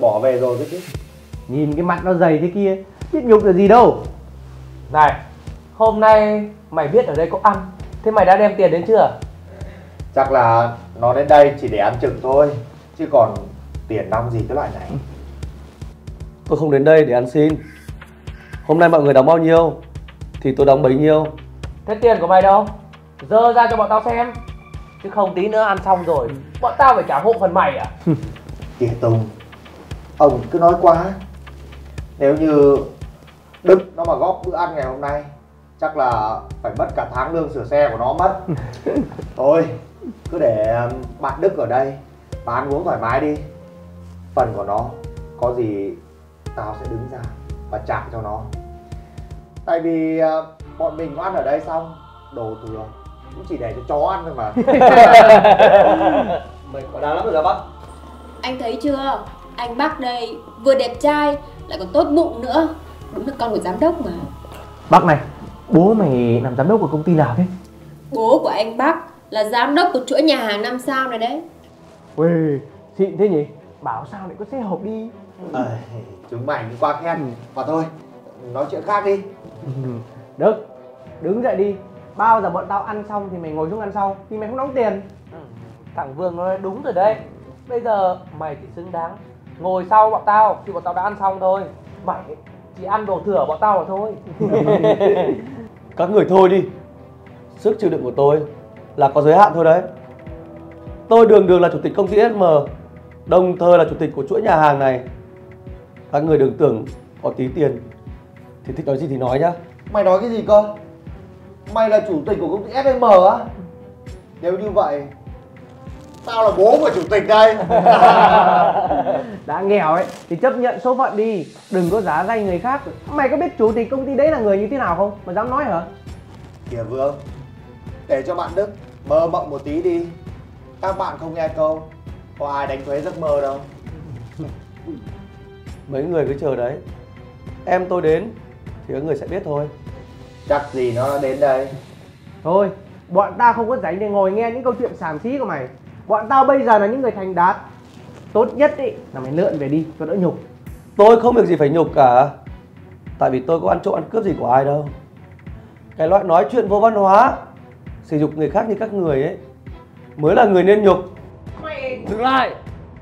bỏ về rồi cái chứ. Nhìn cái mặt nó dày thế kia, biết nhục là gì đâu. Này, hôm nay mày biết ở đây có ăn, thế mày đã đem tiền đến chưa? Chắc là nó đến đây chỉ để ăn chừng thôi, chứ còn tiền nong gì cái loại này. Tôi không đến đây để ăn xin. Hôm nay mọi người đóng bao nhiêu thì tôi đóng bấy nhiêu. Thế tiền của mày đâu? Dơ ra cho bọn tao xem. Chứ không tí nữa ăn xong rồi bọn tao phải trả hộ phần mày à? Kìa Tùng, ông cứ nói quá. Nếu như Đức nó mà góp bữa ăn ngày hôm nay, chắc là phải mất cả tháng lương sửa xe của nó mất. Thôi, cứ để bạn Đức ở đây và ăn uống thoải mái đi. Phần của nó có gì tao sẽ đứng ra và trả cho nó. Tại vì bọn mình có ăn ở đây xong, đồ thừa cũng chỉ để cho chó ăn thôi mà. Mày có đáng lắm rồi đó bác. Anh thấy chưa, anh Bắc đây vừa đẹp trai lại còn tốt bụng nữa, đúng là con của giám đốc mà. Bác này, bố mày làm giám đốc của công ty nào thế? Bố của anh Bắc là giám đốc của chuỗi nhà hàng năm sao này đấy. Ui, xịn thế nhỉ? Bảo sao lại có xe hộp đi. À, chúng mày đi qua khen. Và thôi, nói chuyện khác đi. Đức, đứng dậy đi. Bao giờ bọn tao ăn xong thì mày ngồi xuống ăn sau, thì mày không đóng tiền. Ừ, thằng Vương nói đúng rồi đấy. Bây giờ mày chỉ xứng đáng ngồi sau bọn tao khi bọn tao đã ăn xong thôi. Mày chỉ ăn đồ thừa bọn tao mà thôi. Các người thôi đi. Sức chịu đựng của tôi là có giới hạn thôi đấy. Tôi đường đường là chủ tịch công ty ét em, đồng thời là chủ tịch của chuỗi nhà hàng này. Các người đừng tưởng có tí tiền thì thích nói gì thì nói nhá. Mày nói cái gì cơ? Mày là chủ tịch của công ty ép em á? Nếu như vậy, tao là bố của chủ tịch đây. Đã nghèo ấy thì chấp nhận số phận đi, đừng có giá danh người khác. Mày có biết chủ tịch công ty đấy là người như thế nào không? Mà dám nói hả? Kìa Vương, để cho bạn Đức mơ mộng một tí đi. Các bạn không nghe câu có ai đánh thuế giấc mơ đâu. Mấy người cứ chờ đấy. Em tôi đến thì các người sẽ biết thôi. Chắc gì nó đến đây. Thôi, bọn tao không có rảnh để ngồi nghe những câu chuyện xàm xí của mày. Bọn tao bây giờ là những người thành đạt. Tốt nhất ý là mày lượn về đi cho đỡ nhục. Tôi không việc gì phải nhục cả. Tại vì tôi có ăn trộm ăn cướp gì của ai đâu. Cái loại nói chuyện vô văn hóa, sử dụng người khác như các người ấy mới là người nên nhục. Mày dừng lại.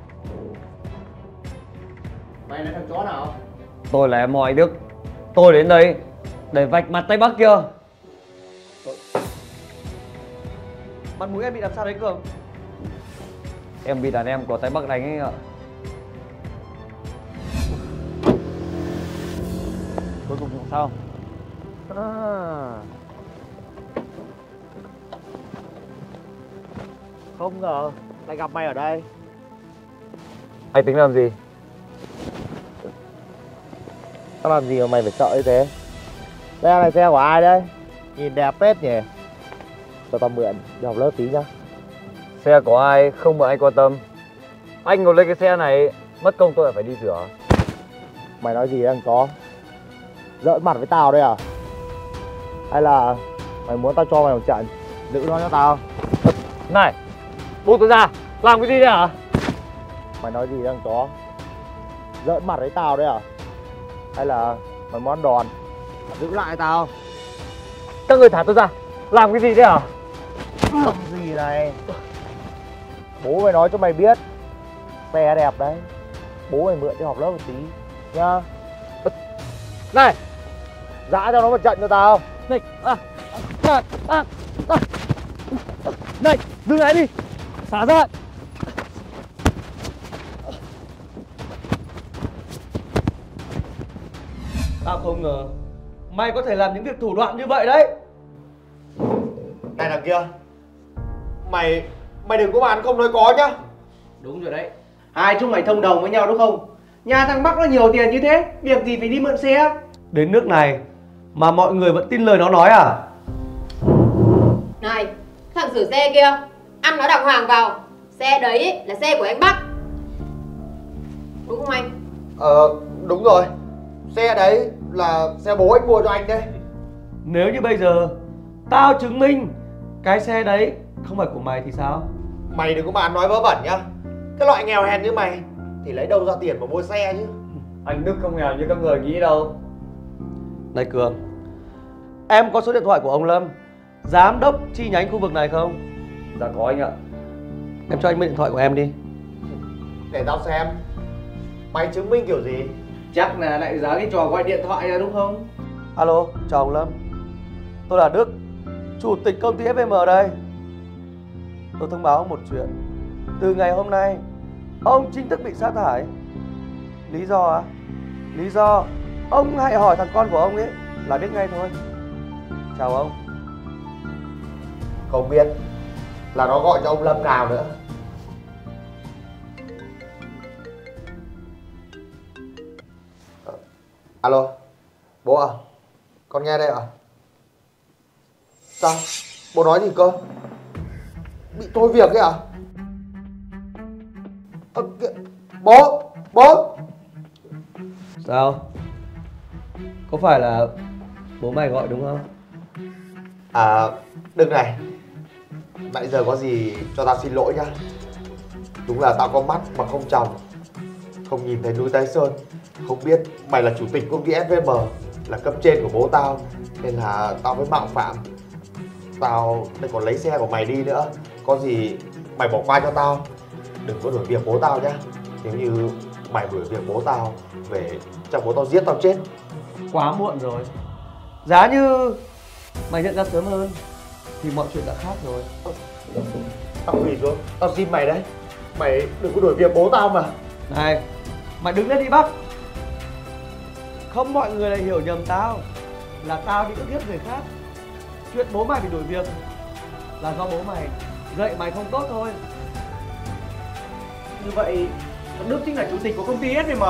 Mày là thằng chó nào? Tôi là em Mọi Đức. Tôi đến đây để vạch mặt Tây Bắc kia. Mặt mũi em bị làm sao đấy Cường? Em bị đàn em của Tây Bắc đánh ấy ạ. Cuối cùng cũng sao? à. Không ngờ lại gặp mày ở đây. Anh tính làm gì? Tao làm gì mà mày phải sợ như thế? Xe này xe của ai đấy? Nhìn đẹp phết nhỉ? Cho tao mượn đi học lớp tí nhá. Xe của ai không mà anh quan tâm. Anh ngồi lên cái xe này mất công tôi phải đi rửa. Mày nói gì đấy thằng chó? Giỡn mặt với tao đây à? Hay là mày muốn tao cho mày một trận? Giữ nó cho tao. Này, buông tôi ra. Làm cái gì đấy hả? Mày nói gì đấy thằng chó? Giỡn mặt với tao đấy à? Hay là mày muốn đòn? Giữ lại tao. Các người thả tôi ra. Làm cái gì đấy hả? Không gì này. Bố mày nói cho mày biết. Xe đẹp đấy. Bố mày mượn đi học lớp một tí nhá. Này, dã cho nó một trận cho tao. Này, à, à, à, à. Này, dừng lại đi. Xả ra. Tao không ngờ mày có thể làm những việc thủ đoạn như vậy đấy. Này thằng kia, Mày Mày đừng có bàn không nói có nhá. Đúng rồi đấy. Hai chúng mày thông đồng với nhau đúng không? Nhà thằng Bắc nó nhiều tiền như thế, việc gì phải đi mượn xe? Đến nước này mà mọi người vẫn tin lời nó nói à? Này, thằng sửa xe kia, ăn nói đàng hoàng vào. Xe đấy là xe của anh Bắc. Đúng không anh? Ờ, đúng rồi. Xe đấy là xe bố anh mua cho anh đấy. Nếu như bây giờ tao chứng minh cái xe đấy không phải của mày thì sao? Mày đừng có mà nói vớ vẩn nhá. Cái loại nghèo hèn như mày thì lấy đâu ra tiền mà mua xe chứ. Anh Đức không nghèo như các người nghĩ đâu. Này Cường, em có số điện thoại của ông Lâm, giám đốc chi nhánh khu vực này không? Dạ có anh ạ. Em cho anh mượn điện thoại của em đi. Để tao xem. Mày chứng minh kiểu gì? Chắc là lại dám cái trò gọi điện thoại ra đúng không? Alo, chào ông Lâm. Tôi là Đức, chủ tịch công ty ép em đây. Tôi thông báo ông một chuyện. Từ ngày hôm nay, ông chính thức bị sa thải. Lý do á? À? Lý do ông hãy hỏi thằng con của ông ấy là biết ngay thôi. Chào ông. Không biết là nó gọi cho ông Lâm nào nữa. Alo, bố à? Con nghe đây ạ. À? Sao? Bố nói gì cơ? Bị thôi việc ấy à? À kìa. Bố! Bố! Sao? Có phải là bố mày gọi đúng không? À, Đức này. Nãy giờ có gì cho tao xin lỗi nhá. Đúng là tao có mắt mà không tròng, không nhìn thấy núi Thái Sơn. Không biết mày là chủ tịch công ty ép em, là cấp trên của bố tao, nên là tao mới mạo phạm. Tao lại còn lấy xe của mày đi nữa. Có gì mày bỏ qua cho tao. Đừng có đuổi việc bố tao nhá. Nếu như mày đuổi việc bố tao về, chắc bố tao giết tao chết. Quá muộn rồi. Giá như mày nhận ra sớm hơn thì mọi chuyện đã khác rồi. Tao quỳ xuống, tao xin mày đấy. Mày đừng có đuổi việc bố tao mà. Này, mày đứng lên đi Bắc. Không mọi người lại hiểu nhầm tao là tao đi ức hiếp người khác. Chuyện bố mày bị đuổi việc là do bố mày dạy mày không tốt thôi. Như vậy Đức chính là chủ tịch của công ty ép em.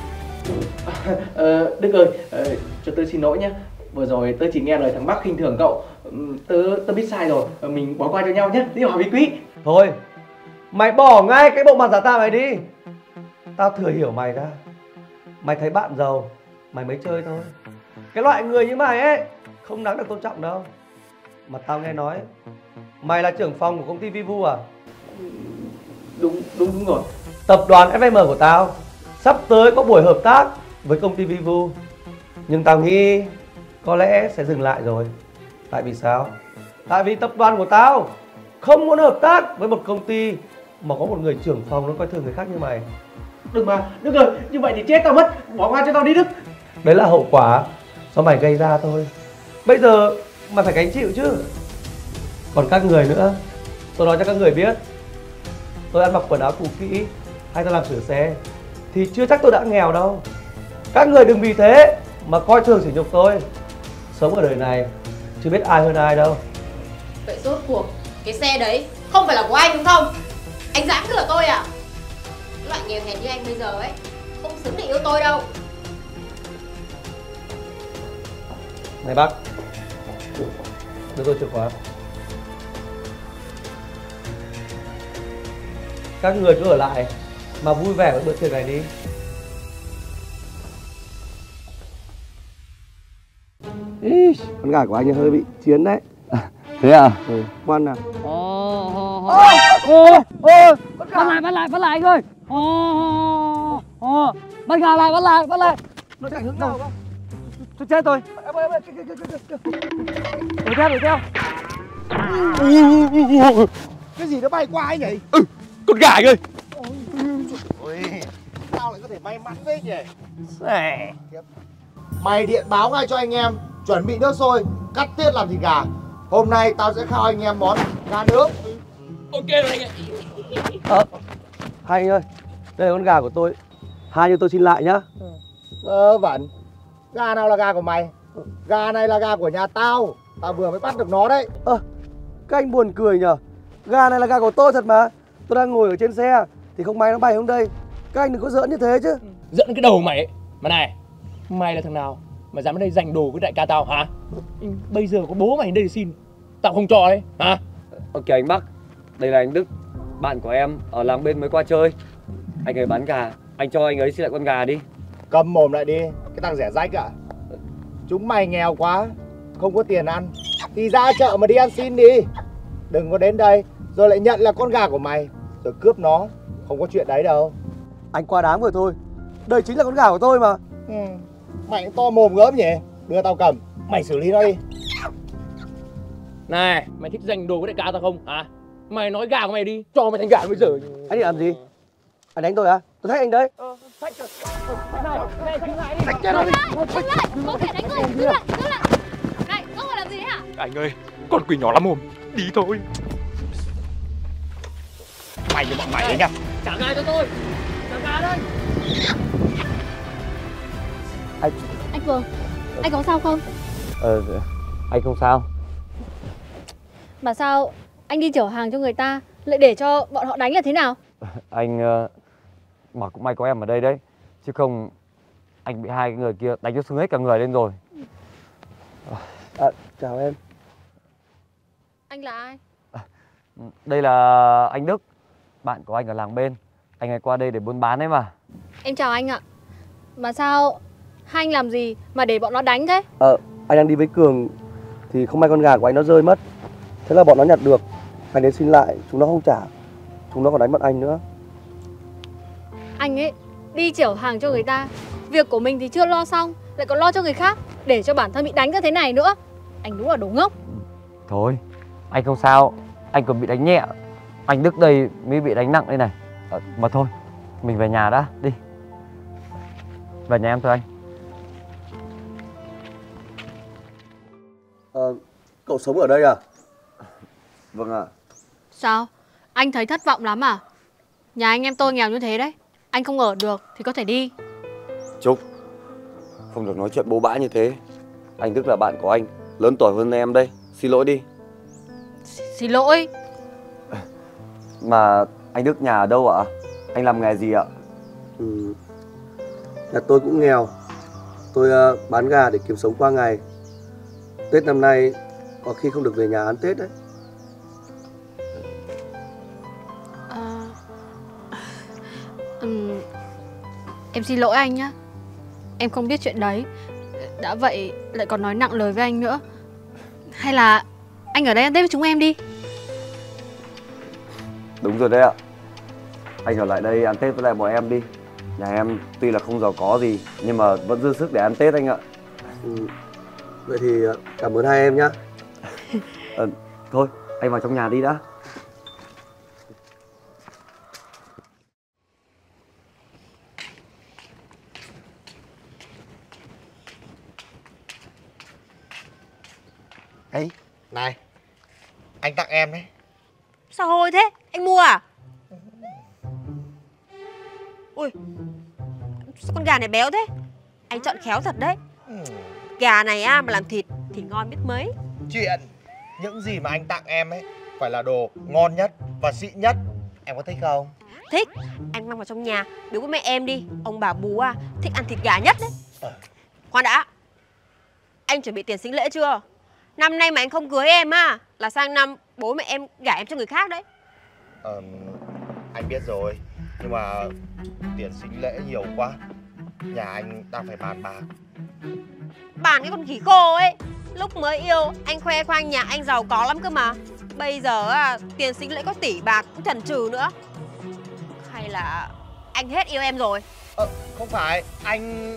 Ờ, Đức ơi, ờ, cho tôi xin lỗi nhé. Vừa rồi tôi chỉ nghe lời thằng Bắc khinh thường cậu. Tớ, tớ biết sai rồi, mình bỏ qua cho nhau nhé. Đi hỏi bí quý. Thôi, mày bỏ ngay cái bộ mặt giả tạo mày đi. Tao thừa hiểu mày ra. Mày thấy bạn giàu, mày mới chơi thôi. Cái loại người như mày ấy không đáng được tôn trọng đâu. Mà tao nghe nói mày là trưởng phòng của công ty Vivu à? Đúng, đúng, đúng rồi. Tập đoàn ép em của tao sắp tới có buổi hợp tác với công ty Vivu. Nhưng tao nghĩ có lẽ sẽ dừng lại rồi. Tại vì sao? Tại vì tập đoàn của tao không muốn hợp tác với một công ty mà có một người trưởng phòng nó coi thường người khác như mày. Đừng mà, Đức ơi, như vậy thì chết tao mất. Bỏ qua cho tao đi Đức. Đấy là hậu quả do mày gây ra thôi. Bây giờ mày phải gánh chịu chứ. Còn các người nữa, tôi nói cho các người biết, tôi ăn mặc quần áo cũ kỹ hay tôi làm sửa xe thì chưa chắc tôi đã nghèo đâu. Các người đừng vì thế mà coi thường sỉ nhục tôi. Sống ở đời này chưa biết ai hơn ai đâu. Vậy rốt cuộc cái xe đấy không phải là của anh đúng không? Anh dám lừa tôi à? Cái loại nghèo hèn như anh bây giờ ấy không xứng để yêu tôi đâu. Này bác, đưa tôi chìa khóa. Các người cứ ở lại mà vui vẻ với bữa tiệc này đi. Ý, con gà của anh hơi bị chiến đấy. À, thế à? Ừ, ngoan nào. Ồ, ồ, ồ, ồ, bắt lại, bắt lại, bắt lại anh ơi. Ồ, ồ, bắt gà lại, bắt lại, bắt lại. Nó chạy hướng nào không? Tôi chết rồi. Em ơi, em ơi, kìa, kìa, kìa, kìa. Đuổi theo, đuổi theo. Cái gì nó bay qua ấy nhỉ? Ừ, con gà anh ơi. Ôi, sao lại có thể may mắn thế nhỉ? Mày điện báo ngay cho anh em chuẩn bị nước sôi, cắt tiết làm thịt gà. Hôm nay tao sẽ khao anh em món gà nướng. Ok rồi anh ạ. Ờ, hai anh ơi, đây là con gà của tôi. Hai như tôi xin lại nhá. Ờ vẩn, gà nào là gà của mày? Gà này là gà của nhà tao. Tao vừa mới bắt được nó đấy. Ơ, à, các anh buồn cười nhở. Gà này là gà của tôi thật mà. Tôi đang ngồi ở trên xe thì không may nó bay xuống đây. Các anh đừng có giỡn như thế chứ. Giỡn cái đầu mày ấy. Mà này, mày là thằng nào mà dám ở đây giành đồ với đại ca tao hả? Bây giờ có bố mày đến đây để xin, tao không cho đấy hả? Ok anh Bắc, đây là anh Đức, bạn của em ở làng bên mới qua chơi. Anh ấy bán gà, anh cho anh ấy xin lại con gà đi. Cầm mồm lại đi, cái thằng rẻ rách ạ. Chúng mày nghèo quá, không có tiền ăn thì ra chợ mà đi ăn xin đi. Đừng có đến đây rồi lại nhận là con gà của mày rồi cướp nó. Không có chuyện đấy đâu. Anh quá đáng vừa thôi. Đây chính là con gà của tôi mà. Ừ. Mày cũng to mồm gớm nhỉ. Đưa tao cầm, mày xử lý nó đi. Này, mày thích giành đồ với đại ca tao không? À, mày nói gà của mày đi, cho mày thành gà bây giờ. Anh định làm gì? Anh đánh tôi à? Tôi thách anh đấy. Ờ, thách rồi. Nào, này, đứng lại đi. Thách chết nó đi. Đứng lại, có thể đánh người, đứng lại, đứng lại. Này, ông phải làm gì hả? Anh ơi, con quỷ nhỏ lắm mồm. Đi thôi. Mày với bọn mày đấy nha. Trả gà cho tôi. Trả gà đây. Anh Anh Cường, anh có sao không? Ờ, anh không sao. Mà sao anh đi chở hàng cho người ta lại để cho bọn họ đánh là thế nào? Anh uh, mà cũng may có em ở đây đấy, chứ không anh bị hai cái người kia đánh cho sưng hết cả người lên rồi. À, chào em. Anh là ai? Đây là anh Đức, bạn của anh ở làng bên. Anh ấy qua đây để buôn bán đấy mà. Em chào anh ạ. Mà sao hai anh làm gì mà để bọn nó đánh thế? Ờ, anh đang đi với Cường thì không may con gà của anh nó rơi mất. Thế là bọn nó nhặt được. Anh đến xin lại, chúng nó không trả. Chúng nó còn đánh bọn anh nữa. Anh ấy đi chở hàng cho người ta, việc của mình thì chưa lo xong lại còn lo cho người khác, để cho bản thân bị đánh như thế này nữa. Anh đúng là đồ ngốc. Thôi, anh không sao, anh còn bị đánh nhẹ. Anh Đức đây mới bị đánh nặng đây này. À, mà thôi, mình về nhà đã, đi. Về nhà em thôi anh. Ờ, cậu sống ở đây à? Vâng ạ. Sao? Anh thấy thất vọng lắm à? Nhà anh em tôi nghèo như thế đấy. Anh không ở được thì có thể đi. Trúc, không được nói chuyện bố bã như thế. Anh Đức là bạn của anh, lớn tuổi hơn em đây. Xin lỗi đi. Xin lỗi. Mà anh Đức nhà ở đâu ạ? Anh làm nghề gì ạ? Ừ, nhà tôi cũng nghèo. Tôi uh, bán gà để kiếm sống qua ngày. Tết năm nay có khi không được về nhà ăn Tết đấy. À, um, em xin lỗi anh nhá. Em không biết chuyện đấy. Đã vậy lại còn nói nặng lời với anh nữa. Hay là anh ở đây ăn Tết với chúng em đi. Đúng rồi đấy ạ. Anh ở lại đây ăn Tết với lại bọn em đi. Nhà em tuy là không giàu có gì nhưng mà vẫn dư sức để ăn Tết anh ạ. Ừ, vậy thì cảm ơn hai em nhá. À, thôi anh vào trong nhà đi đã. Ấy, này, anh tặng em đấy. Sao hôi thế? Anh mua à? Ui, sao con gà này béo thế? Anh chọn khéo thật đấy. Gà này á, mà làm thịt thì ngon biết mấy. Chuyện những gì mà anh tặng em ấy phải là đồ ngon nhất và xịn nhất. Em có thích không? Thích. Anh mang vào trong nhà biếu với mẹ em đi. Ông bà bú à, thích ăn thịt gà nhất đấy. Ờ. Khoan đã, anh chuẩn bị tiền sính lễ chưa? Năm nay mà anh không cưới em á, là sang năm bố mẹ em gả em cho người khác đấy. Ờ, anh biết rồi. Nhưng mà tiền sính lễ nhiều quá. Nhà anh đang phải bàn bạc. Bàn cái con khỉ khô ấy. Lúc mới yêu anh khoe khoang nhà anh giàu có lắm cơ mà. Bây giờ à, tiền sính lễ có tỷ bạc cũng chần chừ nữa. Hay là anh hết yêu em rồi? Ờ, không phải. Anh...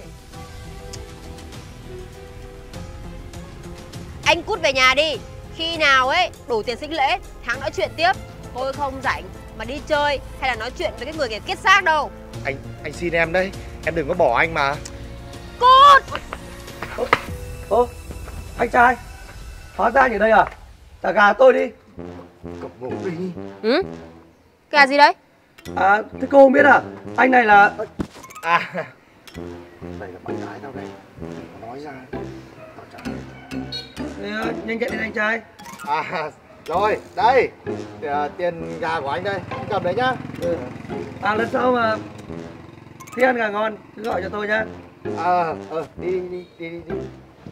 Anh cút về nhà đi. Khi nào ấy đủ tiền sính lễ tháng nói chuyện tiếp. Tôi không rảnh mà đi chơi hay là nói chuyện với cái người kia kết xác đâu. Anh anh xin em đấy. Em đừng có bỏ anh mà. Cút! Ô, anh trai, hóa ra anh ở đây à? Trả gà tôi đi. Cậu ngủ đi. Ừ? Gà gì đấy? À, thế cô không biết à? Anh này là... À, đây là bạn gái tao đây. Nói ra tao trả. Thế, nhanh chạy lên anh trai. À, rồi, đây. À, tiền gà của anh đây. Anh cầm đấy nhá. Ừ. À, lần sau mà khi ăn gà ngon cứ gọi cho tôi nhá. À, ờ, đi, đi, đi, đi, đi.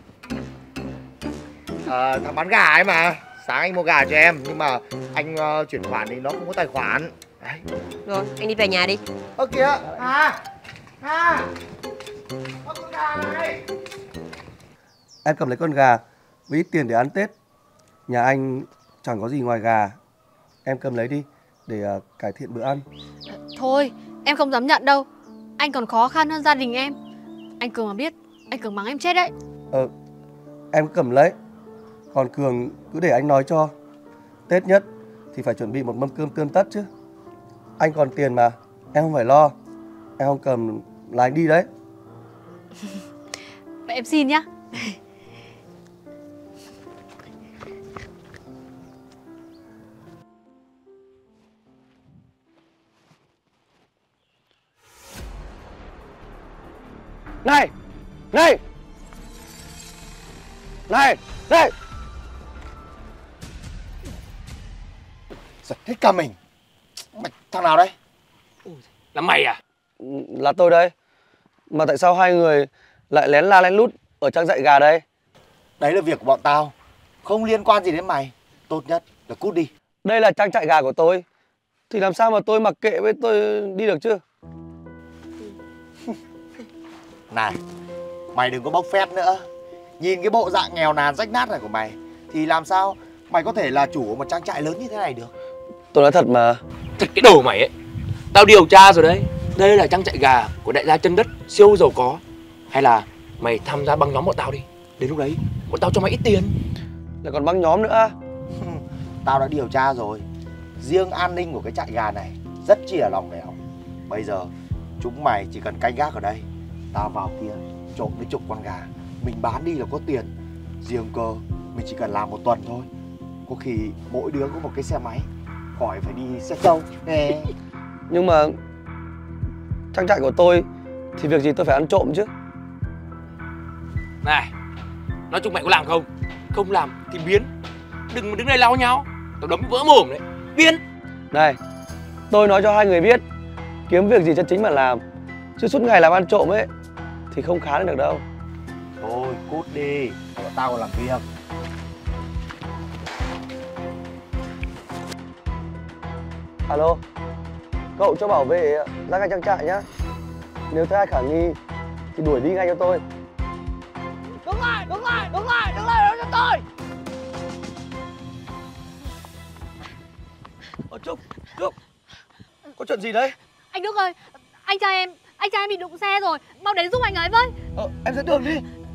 À, thằng bán gà ấy mà. Sáng anh mua gà cho em. Nhưng mà anh uh, chuyển khoản thì nó không có tài khoản. Đấy. Rồi, anh đi về nhà đi. Ơ kìa. À, à, có con gà này. Em cầm lấy con gà với ít tiền để ăn Tết. Nhà anh chẳng có gì ngoài gà. Em cầm lấy đi để uh, cải thiện bữa ăn. Thôi, Em không dám nhận đâu. Anh còn khó khăn hơn gia đình em. Anh Cường mà biết, anh Cường mắng em chết đấy. Ờ, em cứ cầm lấy. Còn Cường cứ để anh nói cho. Tết nhất thì phải chuẩn bị một mâm cơm tươm tất chứ. Anh còn tiền mà, em không phải lo. Em không cầm là anh đi đấy. Vậy em xin nhá. Này! Này! Này! Này! Giật hết cả mình. Mày thằng nào đây? Là mày à? Là tôi đây. Mà tại sao hai người lại lén la lén lút ở trang trại gà đây? Đấy là việc của bọn tao, không liên quan gì đến mày. Tốt nhất là cút đi. Đây là trang trại gà của tôi, thì làm sao mà tôi mặc kệ với tôi đi được chứ? Này, mày đừng có bốc phét nữa. Nhìn cái bộ dạng nghèo nàn rách nát này của mày thì làm sao mày có thể là chủ của một trang trại lớn như thế này được? Tôi nói thật mà. Thật cái đồ mày ấy. Tao điều tra rồi đấy. Đây là trang trại gà của đại gia chân đất siêu giàu có. Hay là mày tham gia băng nhóm bọn tao đi. Đến lúc đấy bọn tao cho mày ít tiền. Lại còn băng nhóm nữa. Tao đã điều tra rồi. Riêng an ninh của cái trại gà này rất chi là lòng lẻo. Bây giờ chúng mày chỉ cần canh gác ở đây. Tao vào kia trộm mấy chục con gà, mình bán đi là có tiền. Riêng cơ mình chỉ cần làm một tuần thôi, có khi mỗi đứa có một cái xe máy, khỏi phải đi xe trâu. Nhưng mà trang trại của tôi thì việc gì tôi phải ăn trộm chứ? Này, nói chung mày có làm không? Không làm thì biến. Đừng mà đứng đây lau nhau, tao đấm vỡ mồm đấy. Biến. Này, tôi nói cho hai người biết, kiếm việc gì chân chính mà làm, chứ suốt ngày làm ăn trộm ấy thì không khá lên được đâu. Thôi cút đi, để tao còn làm việc. Alo, cậu cho bảo vệ ra ngay trang trại nhá. Nếu thấy ai khả nghi thì đuổi đi ngay cho tôi. Đứng lại, đứng lại, đứng lại, đứng lại đó cho tôi. Ơ Trúc, Trúc, có chuyện gì đấy? Anh Đức ơi, anh trai em, anh trai em bị đụng xe rồi, mau đến giúp anh ấy với. Ờ, em dẫn đường đi.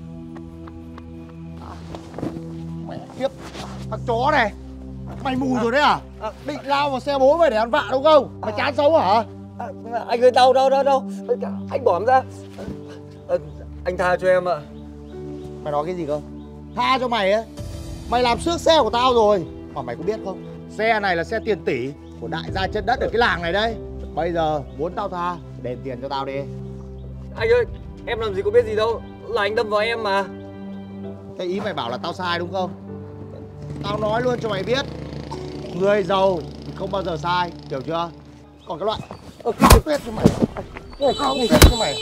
Mẹ kiếp, thằng chó này, mày mù à, rồi đấy à? à? Định lao vào xe bố mày để ăn vạ đúng không? Mày à, chán sống hả? À, anh ơi, đâu, đâu, đâu, đâu. Anh bỏ em ra. À, anh tha cho em ạ. À. Mày nói cái gì cơ? Tha cho mày á? Mày làm xước xe của tao rồi. Mà mày có biết không? Xe này là xe tiền tỷ của đại gia chân đất ở cái làng này đấy. Bây giờ muốn tao tha, đền tiền cho tao đi. Anh ơi, em làm gì có biết gì đâu. Là anh đâm vào em mà. Thế ý mày bảo là tao sai đúng không? Tao nói luôn cho mày biết, người giàu thì không bao giờ sai, hiểu chưa? Còn cái loại Ơ, cao tuyết cho mày. Ơ, cao tuyết cho mày.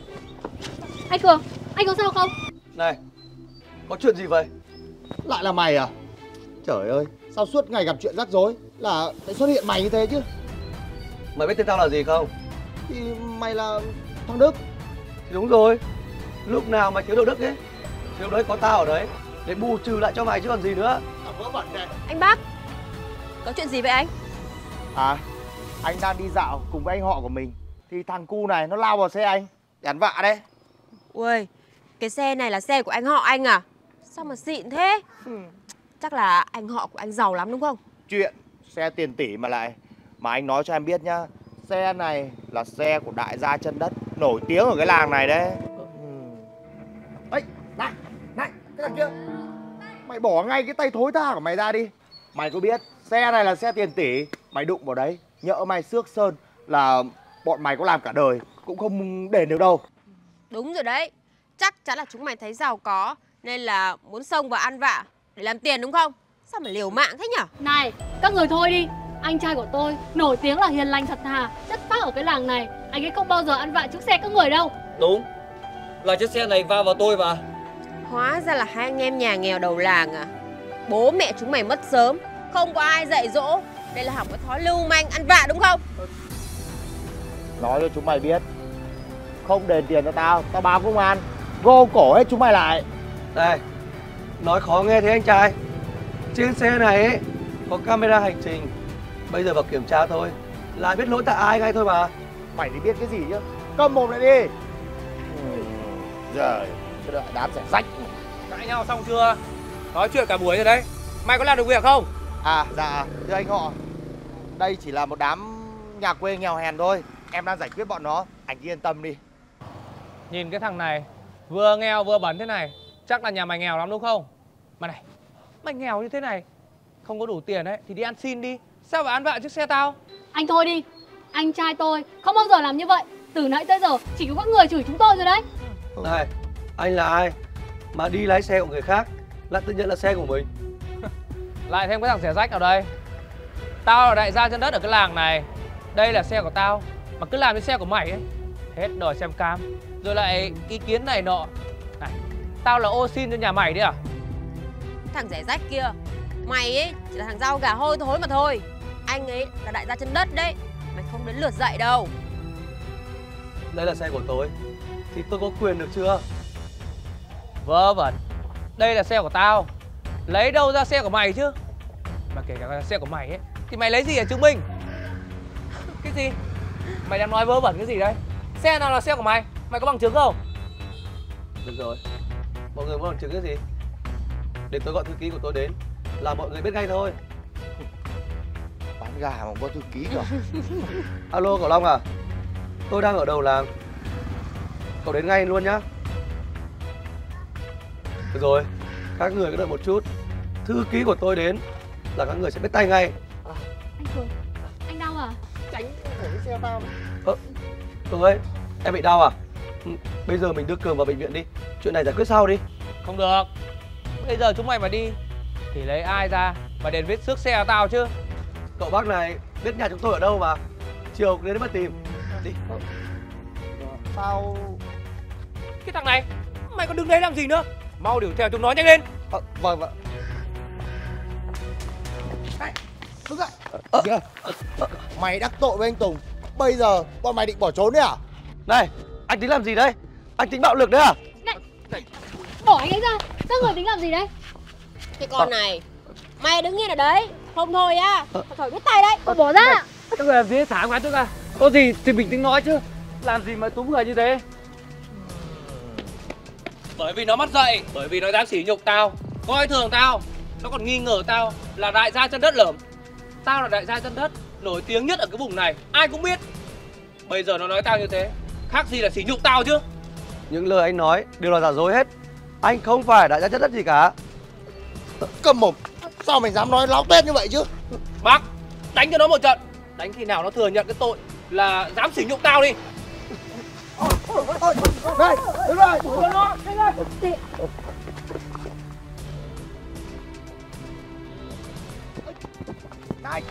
Anh Cường, anh có sao không? Này, có chuyện gì vậy? Lại là mày à? Trời ơi, sao suốt ngày gặp chuyện rắc rối là lại xuất hiện mày như thế chứ? Mày biết tên tao là gì không? Thì mày là thằng Đức. Thì đúng rồi. Lúc nào mày thiếu độ Đức ấy thì lúc đấy có tao ở đấy để bù trừ lại cho mày chứ còn gì nữa. Thằng vớ vẩn này. Anh bác, có chuyện gì vậy anh? À, anh đang đi dạo cùng với anh họ của mình thì thằng cu này nó lao vào xe anh để ăn vạ đấy. Ui, cái xe này là xe của anh họ anh à? Sao mà xịn thế? Ừ. Chắc là anh họ của anh giàu lắm đúng không? Chuyện xe tiền tỷ mà lại. Mà anh nói cho em biết nhá, xe này là xe của đại gia chân đất nổi tiếng ở cái làng này đấy. Ê, này, này, cái thằng kia, mày bỏ ngay cái tay thối tha của mày ra đi. Mày có biết xe này là xe tiền tỷ, mày đụng vào đấy, nhỡ mày xước sơn là bọn mày có làm cả đời cũng không đền được đâu. Đúng rồi đấy, chắc chắn là chúng mày thấy giàu có nên là muốn xông vào ăn vạ để làm tiền đúng không? Sao mà liều mạng thế nhở? Này, các người thôi đi. Anh trai của tôi nổi tiếng là hiền lành thật thà, chất phác ở cái làng này. Anh ấy không bao giờ ăn vạ chiếc xe các người đâu. Đúng, là chiếc xe này va vào tôi mà. Hóa ra là hai anh em nhà nghèo đầu làng à? Bố mẹ chúng mày mất sớm, không có ai dạy dỗ, đây là học cái thói lưu manh ăn vạ đúng không? Nói cho chúng mày biết, không đền tiền cho tao, tao báo công an gô cổ hết chúng mày lại. Đây, nói khó nghe thế anh trai. Trên xe này ấy, có camera hành trình. Bây giờ vào kiểm tra thôi là biết lỗi tại ai ngay thôi mà. Mày thì biết cái gì chứ? Câm mồm lại đi. Ừ, giời, cái loại đám rẻ rách. Cãi nhau xong chưa? Nói chuyện cả buổi rồi đấy. Mày có làm được việc không? À dạ, thưa anh họ, đây chỉ là một đám nhà quê nghèo hèn thôi. Em đang giải quyết bọn nó, anh cứ yên tâm đi. Nhìn cái thằng này, vừa nghèo vừa bẩn thế này, chắc là nhà mày nghèo lắm đúng không? Mà này, mày nghèo như thế này, không có đủ tiền ấy thì đi ăn xin đi. Sao phải ăn vạ chiếc xe tao? Anh thôi đi, anh trai tôi không bao giờ làm như vậy. Từ nãy tới giờ chỉ có các người chửi chúng tôi rồi đấy. Này, anh là ai mà đi lái xe của người khác lại tự nhận là xe của mình? Lại thêm cái thằng rẻ rách nào đây? Tao là đại gia chân đất ở cái làng này. Đây là xe của tao, mà cứ làm như xe của mày ấy. Hết đòi xem cam, rồi lại ý kiến này nọ. Này, tao là ô xin cho nhà mày đấy à? Thằng rẻ rách kia, mày ấy chỉ là thằng rau gà hôi thối mà thôi. Anh ấy là đại gia chân đất đấy, mày không đến lượt dạy đâu. Đây là xe của tôi, thì tôi có quyền được chưa? Vớ vẩn, đây là xe của tao, lấy đâu ra xe của mày chứ? Mà kể cả là xe của mày ấy, thì mày lấy gì để chứng minh? Cái gì? Mày đang nói vớ vẩn cái gì đấy? Xe nào là xe của mày? Mày có bằng chứng không? Được rồi, mọi người muốn bằng chứng cái gì? Để tôi gọi thư ký của tôi đến, là mọi người biết ngay thôi. Bán gà mà có thư ký được. Alo Cậu Long à, tôi đang ở đầu làng, cậu đến ngay luôn nhá. Được rồi, các người cứ đợi một chút, thư ký của tôi đến là các người sẽ biết tay ngay. Anh Cường, anh đau à? Tránh khỏi cái xe tao. Ơ, Cường ơi, em bị đau à? Ừ, bây giờ mình đưa Cường vào bệnh viện đi, chuyện này giải quyết sau đi. Không được, bây giờ chúng mày mà đi thì lấy ai ra mà đền vết xước xe của tao chứ? Cậu bác này biết nhà chúng tôi ở đâu mà, chiều đến mà tìm. Đi. Tao... Cái thằng này, mày còn đứng đấy làm gì nữa? Mau đuổi theo chúng nó nhanh lên. À, vâng vâng. Này, đứng lại. À, kìa. Mày đắc tội với anh Tùng, bây giờ bọn mày định bỏ trốn đấy à? Này, anh tính làm gì đấy? Anh tính bạo lực đấy à? Này, bỏ anh ấy ra, các người tính làm gì đấy? Cái con này, mày đứng yên ở đấy, không thôi á, phải biết tay đấy. Cậu bỏ ra. Các người làm gì thả ngoài tôi ra. Có gì thì bình tĩnh nói chứ. Làm gì mà túm người như thế? Bởi vì nó mất dạy, bởi vì nó dám sỉ nhục tao, coi thường tao. Nó còn nghi ngờ tao là đại gia chân đất lởm. Tao là đại gia chân đất, nổi tiếng nhất ở cái vùng này, ai cũng biết. Bây giờ nó nói tao như thế, khác gì là sỉ nhục tao chứ. Những lời anh nói đều là giả dối hết. Anh không phải đại gia chất đất gì cả. Cầm mồm, sao mày dám nói láo tét như vậy chứ? Bác, đánh cho nó một trận. Đánh khi nào nó thừa nhận cái tội là dám sỉ nhục tao đi. Này, đứng lại. Này.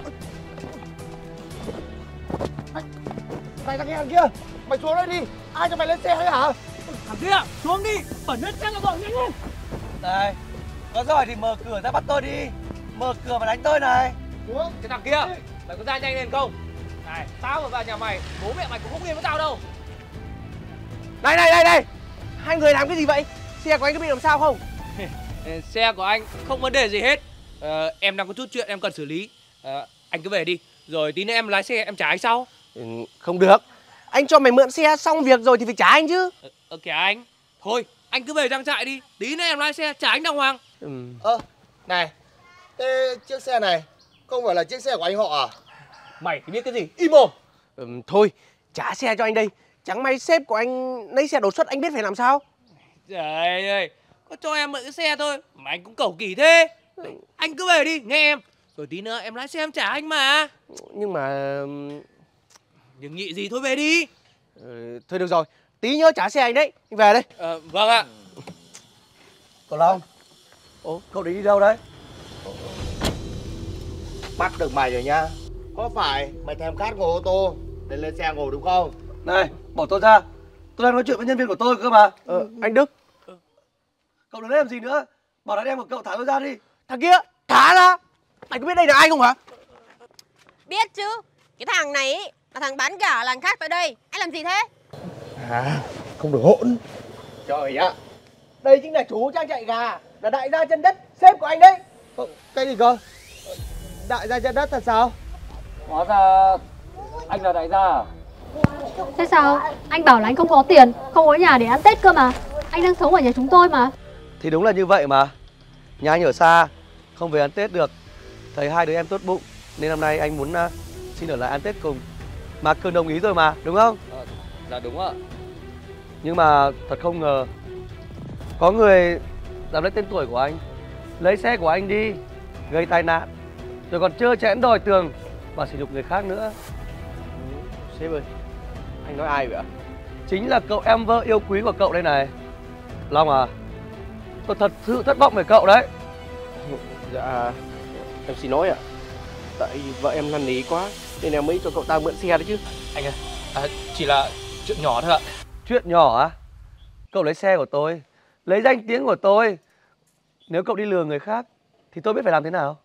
Này thằng em kia, mày xuống đây đi. Ai cho mày lên xe đấy hả? Thằng kia, xuống đi, bẩn hết xe rồi, nhanh lên. Này, có giỏi thì mở cửa ra bắt tôi đi. Mở cửa mà đánh tôi này. Xuống. Cái thằng kia, mày có ra nhanh lên không? Này, tao mà vào nhà mày, bố mẹ mày cũng không yên với tao đâu. Này này này này, hai người làm cái gì vậy? Xe của anh có bị làm sao không? Xe của anh không vấn đề gì hết. Ờ, em đang có chút chuyện em cần xử lý. Ờ, anh cứ về đi, rồi tí nữa em lái xe em trả anh sau. Ừ, không được, anh cho mày mượn xe xong việc rồi thì phải trả anh chứ. Ờ, ờ kìa anh, thôi anh cứ về trang trại đi, tí nữa em lái xe trả anh đàng hoàng. Ừ. Ơ, này, thế chiếc xe này không phải là chiếc xe của anh họ à? Mày thì biết cái gì, im mồm. Ừ, thôi, trả xe cho anh đây. Chẳng may sếp của anh lấy xe đột xuất anh biết phải làm sao. Trời ơi, có cho em mượn cái xe thôi mà anh cũng cẩu kỳ thế. Anh cứ về đi, nghe em. Rồi tí nữa em lái xe em trả anh mà. Nhưng mà... Nhưng nhị gì thôi về đi. Ừ, thôi được rồi, tí nhớ trả xe anh đấy, anh về đây. Ờ, vâng ạ. Cậu Long, ồ, cậu định đi đâu đấy? Bắt được mày rồi nha. Có phải mày thèm khát ngồi ô tô để lên xe ngồi đúng không? Này, bỏ tôi ra. Tôi đang nói chuyện với nhân viên của tôi cơ mà. Ờ, anh Đức. Cậu đừng làm gì nữa. Bảo đàn em của cậu thả tôi ra đi. Thằng kia, thả ra. Anh có biết đây là ai không hả? Biết chứ, cái thằng này ý, là thằng bán gà làng khác tới đây. Anh làm gì thế? À, không được hỗn. Trời ạ, đây chính là chú trang trại gà, là đại gia chân đất, sếp của anh đấy. Ờ, cái gì cơ? Đại gia chân đất thật sao? Hóa ra anh là đại gia à? Thế sao? Anh bảo là anh không có tiền, không có nhà để ăn Tết cơ mà. Anh đang sống ở nhà chúng tôi mà. Thì đúng là như vậy mà. Nhà anh ở xa, không về ăn Tết được. Thấy hai đứa em tốt bụng nên năm nay anh muốn uh, xin ở lại ăn Tết cùng. Mà Cường đồng ý rồi mà, đúng không? À, dạ đúng ạ. Nhưng mà thật không ngờ có người dám lấy tên tuổi của anh, lấy xe của anh đi, gây tai nạn, rồi còn trơ chẽn đòi tường và sỉ nhục người khác nữa. Sếp ơi, anh nói ai vậy ạ? Chính là cậu em vợ yêu quý của cậu đây này. Long à, tôi thật sự thất vọng về cậu đấy. Dạ, em xin lỗi ạ. Tại vợ em năn nỉ quá nên em mới cho cậu ta mượn xe đấy chứ. Anh ơi, à, chỉ là chuyện nhỏ thôi ạ. Chuyện nhỏ á? Cậu lấy xe của tôi, lấy danh tiếng của tôi. Nếu cậu đi lừa người khác thì tôi biết phải làm thế nào.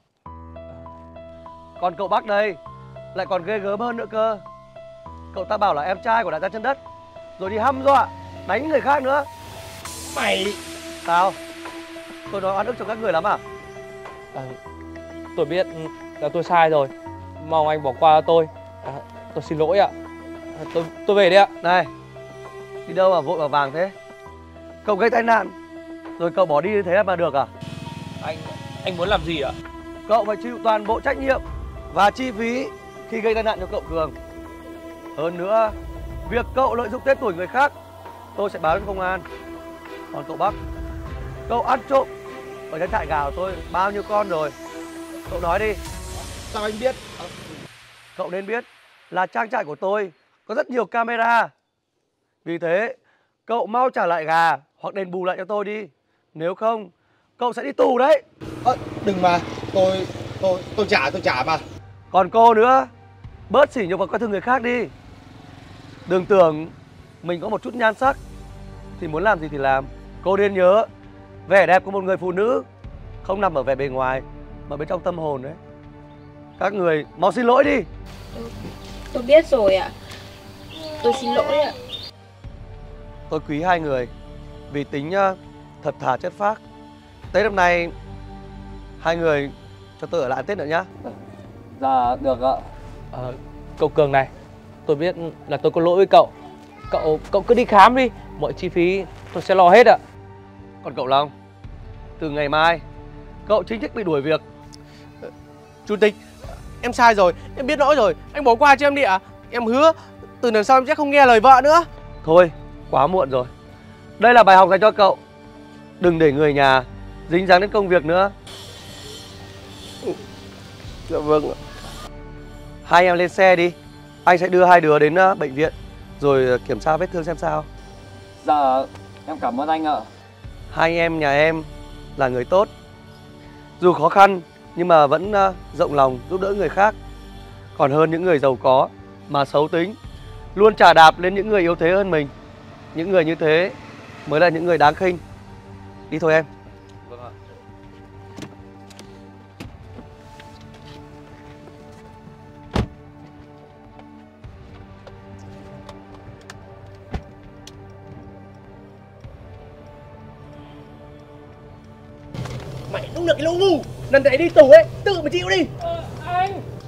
Còn cậu Bắc đây lại còn ghê gớm hơn nữa cơ. Cậu ta bảo là em trai của đại gia chân đất, rồi đi hăm dọa đánh người khác nữa. Mày sao? Tôi nói oan ức cho các người lắm à? à tôi biết là tôi sai rồi, mong anh bỏ qua tôi. à, tôi xin lỗi ạ. à, tôi tôi về đi ạ. Này, đi đâu mà vội mà vàng thế? Cậu gây tai nạn rồi cậu bỏ đi như thế mà được à? Anh anh muốn làm gì ạ? Cậu phải chịu toàn bộ trách nhiệm và chi phí khi gây tai nạn cho cậu Cường. Hơn nữa, việc cậu lợi dụng tên tuổi người khác tôi sẽ báo cho công an. Còn cậu Bắc, cậu ăn trộm ở trang trại gà của tôi bao nhiêu con rồi? Cậu nói đi. Sao anh biết? Cậu nên biết là trang trại của tôi có rất nhiều camera. Vì thế, cậu mau trả lại gà hoặc đền bù lại cho tôi đi. Nếu không, cậu sẽ đi tù đấy. À, đừng mà, tôi tôi tôi trả tôi trả mà. Còn cô nữa, bớt sỉ nhục và coi thường người khác đi. Đừng tưởng mình có một chút nhan sắc thì muốn làm gì thì làm. Cô nên nhớ, vẻ đẹp của một người phụ nữ không nằm ở vẻ bề ngoài mà bên trong tâm hồn đấy. Các người mau xin lỗi đi. Tôi, tôi biết rồi ạ. Tôi xin lỗi ạ. Tôi quý hai người vì tính thật thà chất phác. Tết năm nay hai người cho tôi ở lại ăn Tết nữa nhá. Dạ được ạ. à, Cậu Cường này, tôi biết là tôi có lỗi với cậu. Cậu cậu cứ đi khám đi, mọi chi phí tôi sẽ lo hết ạ. Còn cậu Long, từ ngày mai cậu chính thức bị đuổi việc. Chủ tịch, em sai rồi, em biết lỗi rồi, anh bỏ qua cho em đi ạ. Em hứa từ lần sau em sẽ không nghe lời vợ nữa. Thôi, quá muộn rồi. Đây là bài học dành cho cậu. Đừng để người nhà dính dáng đến công việc nữa. Dạ vâng ạ. Hai em lên xe đi, anh sẽ đưa hai đứa đến bệnh viện rồi kiểm tra vết thương xem sao. Dạ, em cảm ơn anh ạ. Hai em nhà em là người tốt, dù khó khăn nhưng mà vẫn rộng lòng giúp đỡ người khác. Còn hơn những người giàu có mà xấu tính, luôn chà đạp lên những người yếu thế hơn mình. Những người như thế mới là những người đáng khinh. Đi thôi em. Vâng ạ. Mày đúng là cái lỗ ngu. Lần này đi tù ấy, tự mà chịu đi. à, Anh